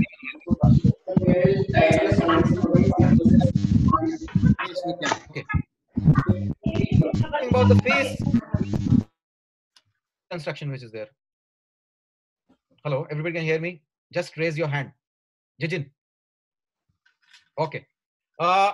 A: Yes, we can.
C: Okay. Talking about the face construction which is there. Hello, everybody can hear me? Just raise your hand. Jijin. Okay. Uh,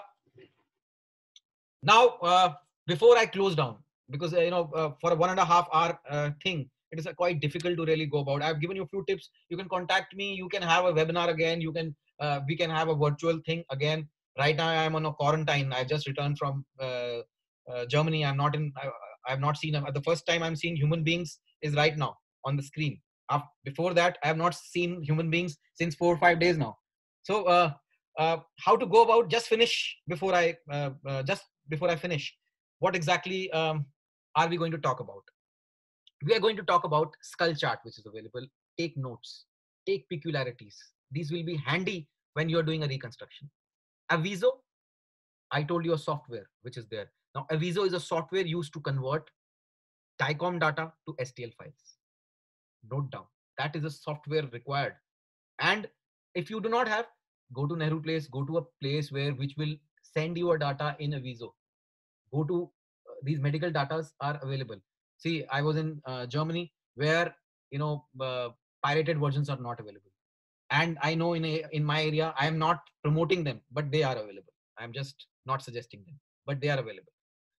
C: now, uh, before I close down, because uh, you know, uh, for a one and a half hour uh, thing, it is uh, quite difficult to really go about. I've given you a few tips. You can contact me. You can have a webinar again. You can, uh, we can have a virtual thing again. Right now, I'm on a quarantine. I just returned from uh, uh, Germany. I'm not in. I, I've not seen. Uh, the first time I'm seeing human beings is right now on the screen. After, before that, I have not seen human beings since four or five days now. So, uh, uh, how to go about? Just finish before I uh, uh, just before I finish. What exactly um, are we going to talk about? We are going to talk about skull chart, which is available. Take notes. Take peculiarities. These will be handy when you are doing a reconstruction. Aviso, I told you a software which is there. Now, Aviso is a software used to convert DICOM data to S T L files. Note down. That is a software required. And if you do not have, go to Nehru Place, go to a place where which will send you a data in Aviso. Go to uh, these medical data are available. See, I was in uh, Germany where, you know, uh, pirated versions are not available. And I know in a, in my area, I am not promoting them, but they are available. I'm just not suggesting them, but they are available.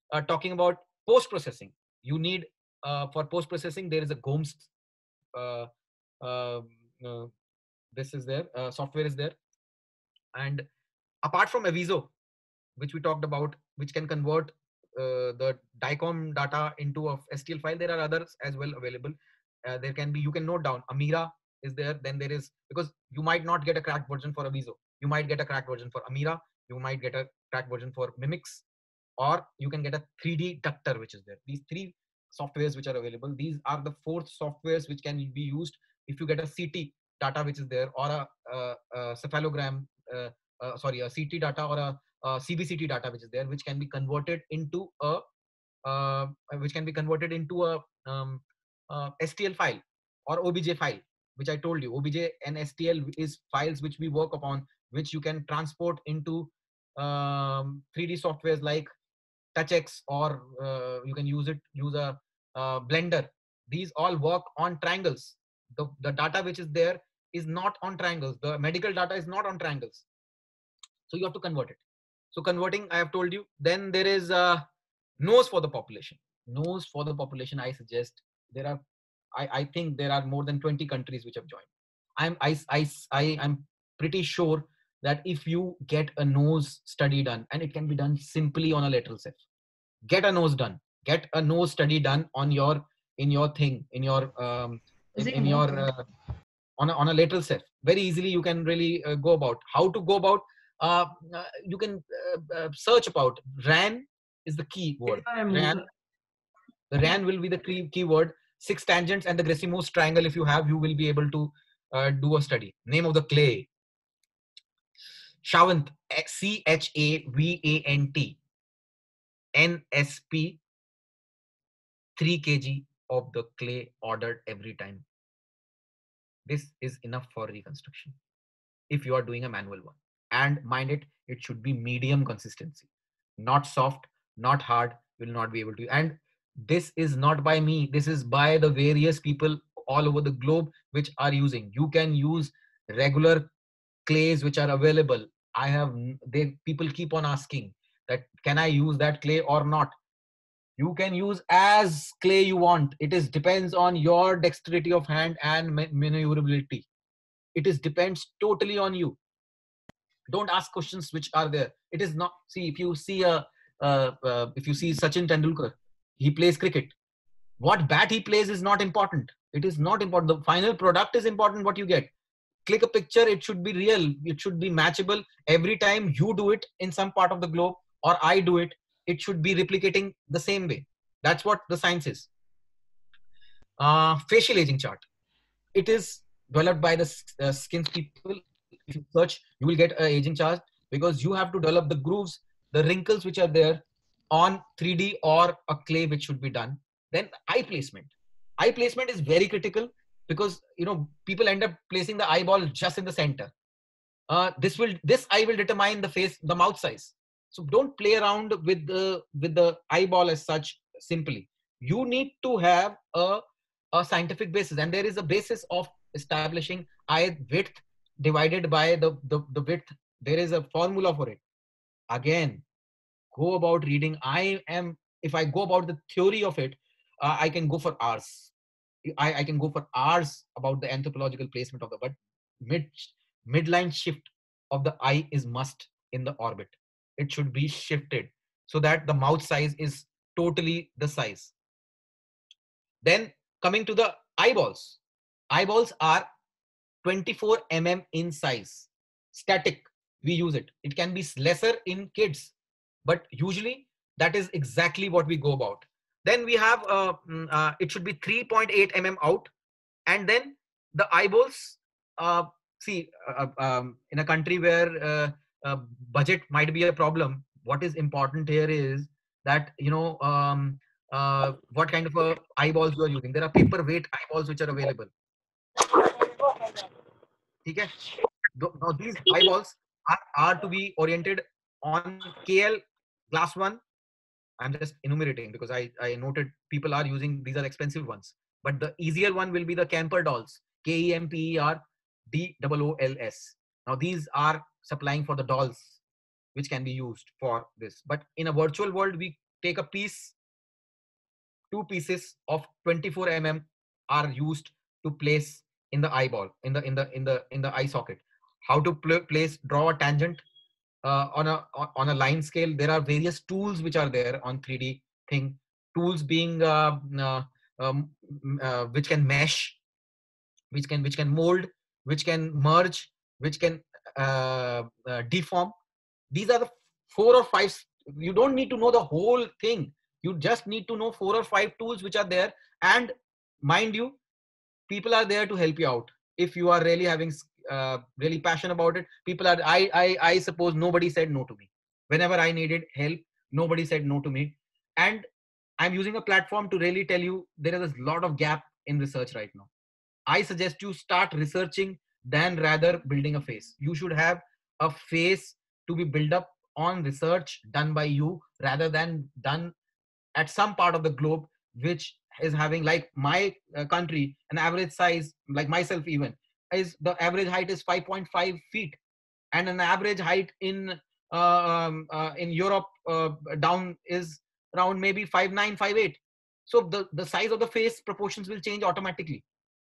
C: uh, talking about post-processing. You need, uh, for post-processing, there is a GOMS, uh, uh, uh, this is there, uh, software is there. And apart from Aviso, which we talked about, which can convert uh, the DICOM data into a S T L file, there are others as well available. Uh, there can be, you can note down, Amira is there, then there is, because you might not get a cracked version for Aviso. You might get a cracked version for Amira, you might get a cracked version for Mimix, or you can get a three D Ductor, which is there. These three softwares which are available, these are the four softwares which can be used if you get a C T data which is there, or a, a, a cephalogram, uh, uh, sorry, a C T data, or a, a C B C T data which is there, which can be converted into a, uh, which can be converted into a um, uh, S T L file or O B J file, which I told you. O B J and S T L is files which we work upon, which you can transport into um, three D softwares like TouchX, or uh, you can use it, use a uh, Blender. These all work on triangles. The, the data which is there is not on triangles. The medical data is not on triangles. So you have to convert it. So converting, I have told you. Then there is uh, nose for the population. Nose for the population, I suggest. There are, I, I think there are more than twenty countries which have joined. I'm, I, I, I, I'm pretty sure that if you get a nose study done, and it can be done simply on a lateral ceph, get a nose done, get a nose study done on your, in your thing, in your, um, in, in your, uh, on a, on a lateral ceph. Very easily you can really uh, go about. How to go about? Uh, uh, you can uh, uh, search about R A N is the key word. R A N, the R A N will be the key keyword. Six tangents and the Gracimo's triangle, if you have, you will be able to uh, do a study. Name of the clay, Chavant, C H A V A N T, N S P, three kilograms of the clay ordered every time. This is enough for reconstruction if you are doing a manual one. And mind it, it should be medium consistency, not soft, not hard. You will not be able to. And this is not by me. This is by the various people all over the globe which are using. You can use regular clays which are available. I have, they, people keep on asking that, can I use that clay or not? You can use as clay you want. It is depends on your dexterity of hand and maneuverability. It is depends totally on you. Don't ask questions which are there. It is not, see, if you see a uh, uh, if you see Sachin Tendulkar, he plays cricket. What bat he plays is not important. It is not important. The final product is important, what you get. Click a picture, it should be real, it should be matchable. Every time you do it in some part of the globe, or I do it, it should be replicating the same way. That's what the science is. Uh, facial aging chart. It is developed by the uh, skins people. If you search, you will get an aging chart, because you have to develop the grooves, the wrinkles which are there on three D or a clay which should be done. Then eye placement. Eye placement is very critical, because you know people end up placing the eyeball just in the center. Uh, this will this eye will determine the face, the mouth size. So don't play around with the with the eyeball as such simply. You need to have a a scientific basis, and there is a basis of establishing eye width divided by the, the, the width. There is a formula for it. Again, go about reading. I am, if I go about the theory of it, uh, I can go for hours. I, I can go for hours about the anthropological placement of the, but mid midline shift of the eye is must in the orbit. It should be shifted so that the mouth size is totally the size. Then coming to the eyeballs. Eyeballs are twenty-four millimeters in size. Static, we use it. It can be lesser in kids, but usually that is exactly what we go about. Then we have, uh, uh, it should be three point eight millimeters out. And then the eyeballs, uh, see, uh, um, in a country where uh, uh, budget might be a problem, what is important here is that, you know, um, uh, what kind of uh, eyeballs you are using. There are paperweight eyeballs which are available. Okay? Now these eyeballs are, are to be oriented on K L glass one. I'm just enumerating because I, I noted people are using, these are expensive ones. But the easier one will be the Kemper dolls, K E M P E R D O O L S. Now these are supplying for the dolls, which can be used for this. But in a virtual world, we take a piece, two pieces of twenty-four millimeter are used to place in the eyeball, in the in the in the in the eye socket. How to pl place, draw a tangent uh, on a on a line scale. There are various tools which are there on three D thing. Tools being uh, uh, um, uh, which can mesh, which can which can mold, which can merge, which can uh, uh, deform. These are the four or five. You don't need to know the whole thing. You just need to know four or five tools which are there. And mind you, people are there to help you out. If you are really having uh, really passion about it, people are, I, I, I suppose nobody said no to me. Whenever I needed help, nobody said no to me. And I'm using a platform to really tell you there is a lot of gap in research right now. I suggest you start researching than rather building a face. You should have a face to be built up on research done by you rather than done at some part of the globe which is having, like my uh, country, an average size, like myself even, is the average height is five point five feet, and an average height in uh, um, uh, in Europe uh, down is around maybe five nine, five eight. So the, the size of the face proportions will change automatically.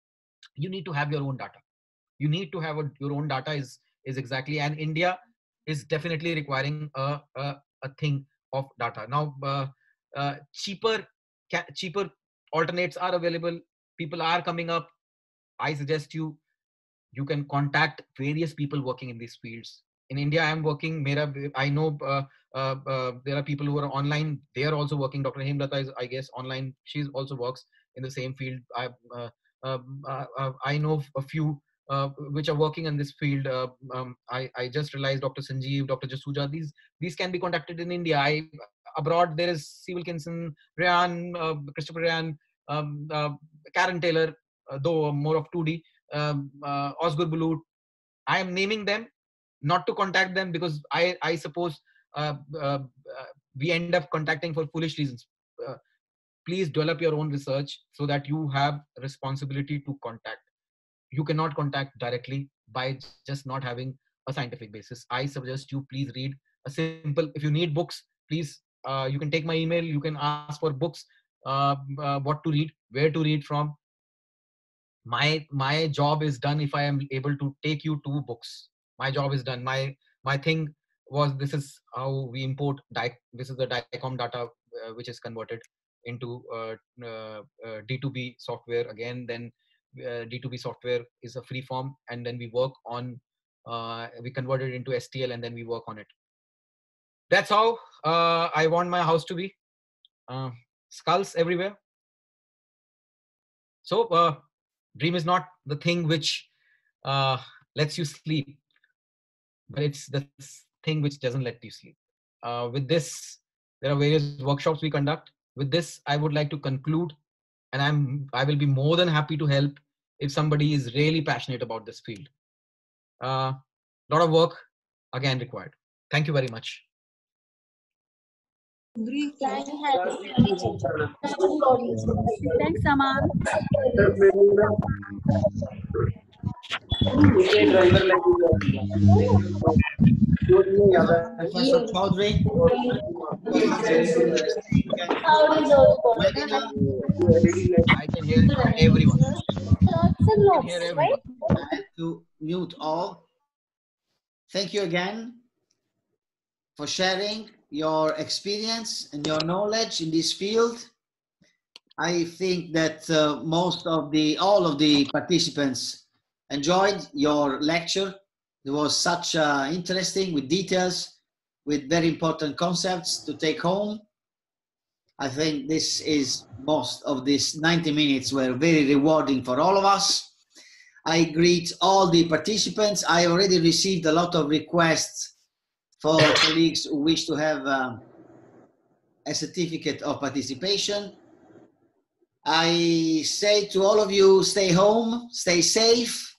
C: You need to have your own data. You need to have a, your own data is is exactly, and India is definitely requiring a, a, a thing of data now. Uh, uh, cheaper cheaper alternates are available. People are coming up. I suggest you you can contact various people working in these fields. In India, I am working. Mera, I know uh, uh, uh, there are people who are online. They are also working. Doctor Hemlata is, I guess, online. She also works in the same field. I uh, uh, uh, I know a few uh, which are working in this field. Uh, um, I I just realized Doctor Sanjeev, Doctor Jasuja. These these can be contacted in India. I abroad there is Sibyl Kinson, Ryan, uh, Christopher Ryan, um, uh, Karen Taylor, uh, though more of two D. Um, uh, Osgur Bulut. I am naming them not to contact them because I, I suppose uh, uh, uh, we end up contacting for foolish reasons. Uh, please develop your own research so that you have responsibility to contact. You cannot contact directly by just not having a scientific basis. I suggest you please read a simple, if you need books, please, uh, you can take my email, you can ask for books, uh, uh, what to read, where to read from. My my job is done if I am able to take you two books. My job is done. My my thing was, this is how we import di this is the DICOM data uh, which is converted into uh, uh, uh, D two B software again. Then uh, D two B software is a free form, and then we work on uh, we convert it into S T L, and then we work on it. That's how uh, I want my house to be. Uh, skulls everywhere. So uh, dream is not the thing which uh, lets you sleep, but it's the thing which doesn't let you sleep. Uh, with this, there are various workshops we conduct. With this, I would like to conclude, and I'm I will be more than happy to help if somebody is really passionate about this field. A uh, lot of work again required. Thank you very much.
F: Thanks, Aman.
A: Professor Chowdhry.
C: I can hear everyone. I can hear everyone.
A: I have to mute all. Thank you again for sharing your experience and your knowledge in this field. I think that uh, most of the, all of the participants enjoyed your lecture. It was such uh, interesting, with details, with very important concepts to take home. I think this is, most of these ninety minutes were very rewarding for all of us. I greet all the participants. I already received a lot of requests for colleagues who wish to have um, a certificate of participation. I say to all of you, stay home, stay safe,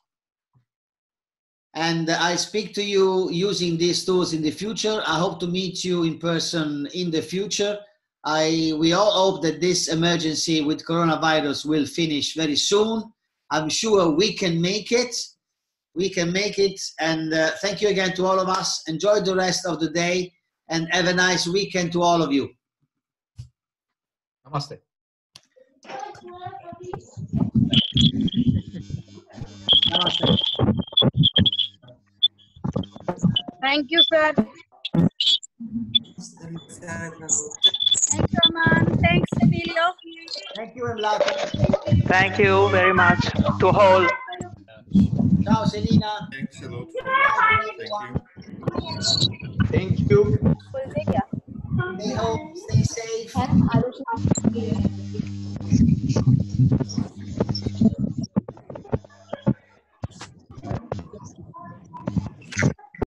A: and I'll speak to you using these tools in the future. I hope to meet you in person in the future. I, we all hope that this emergency with coronavirus will finish very soon. I'm sure we can make it. We can make it. And uh, thank you again to all of us. Enjoy the rest of the day and have a nice weekend to all of you.
C: Namaste.
A: Namaste.
F: Thank you, sir. Thanks, Aman. Thanks, Emilio.
A: Thank you, Emlato.
G: Thank you very much to all.
A: Ciao, Selina.
B: Thanks a lot.
C: Thank you.
A: Stay home, stay safe.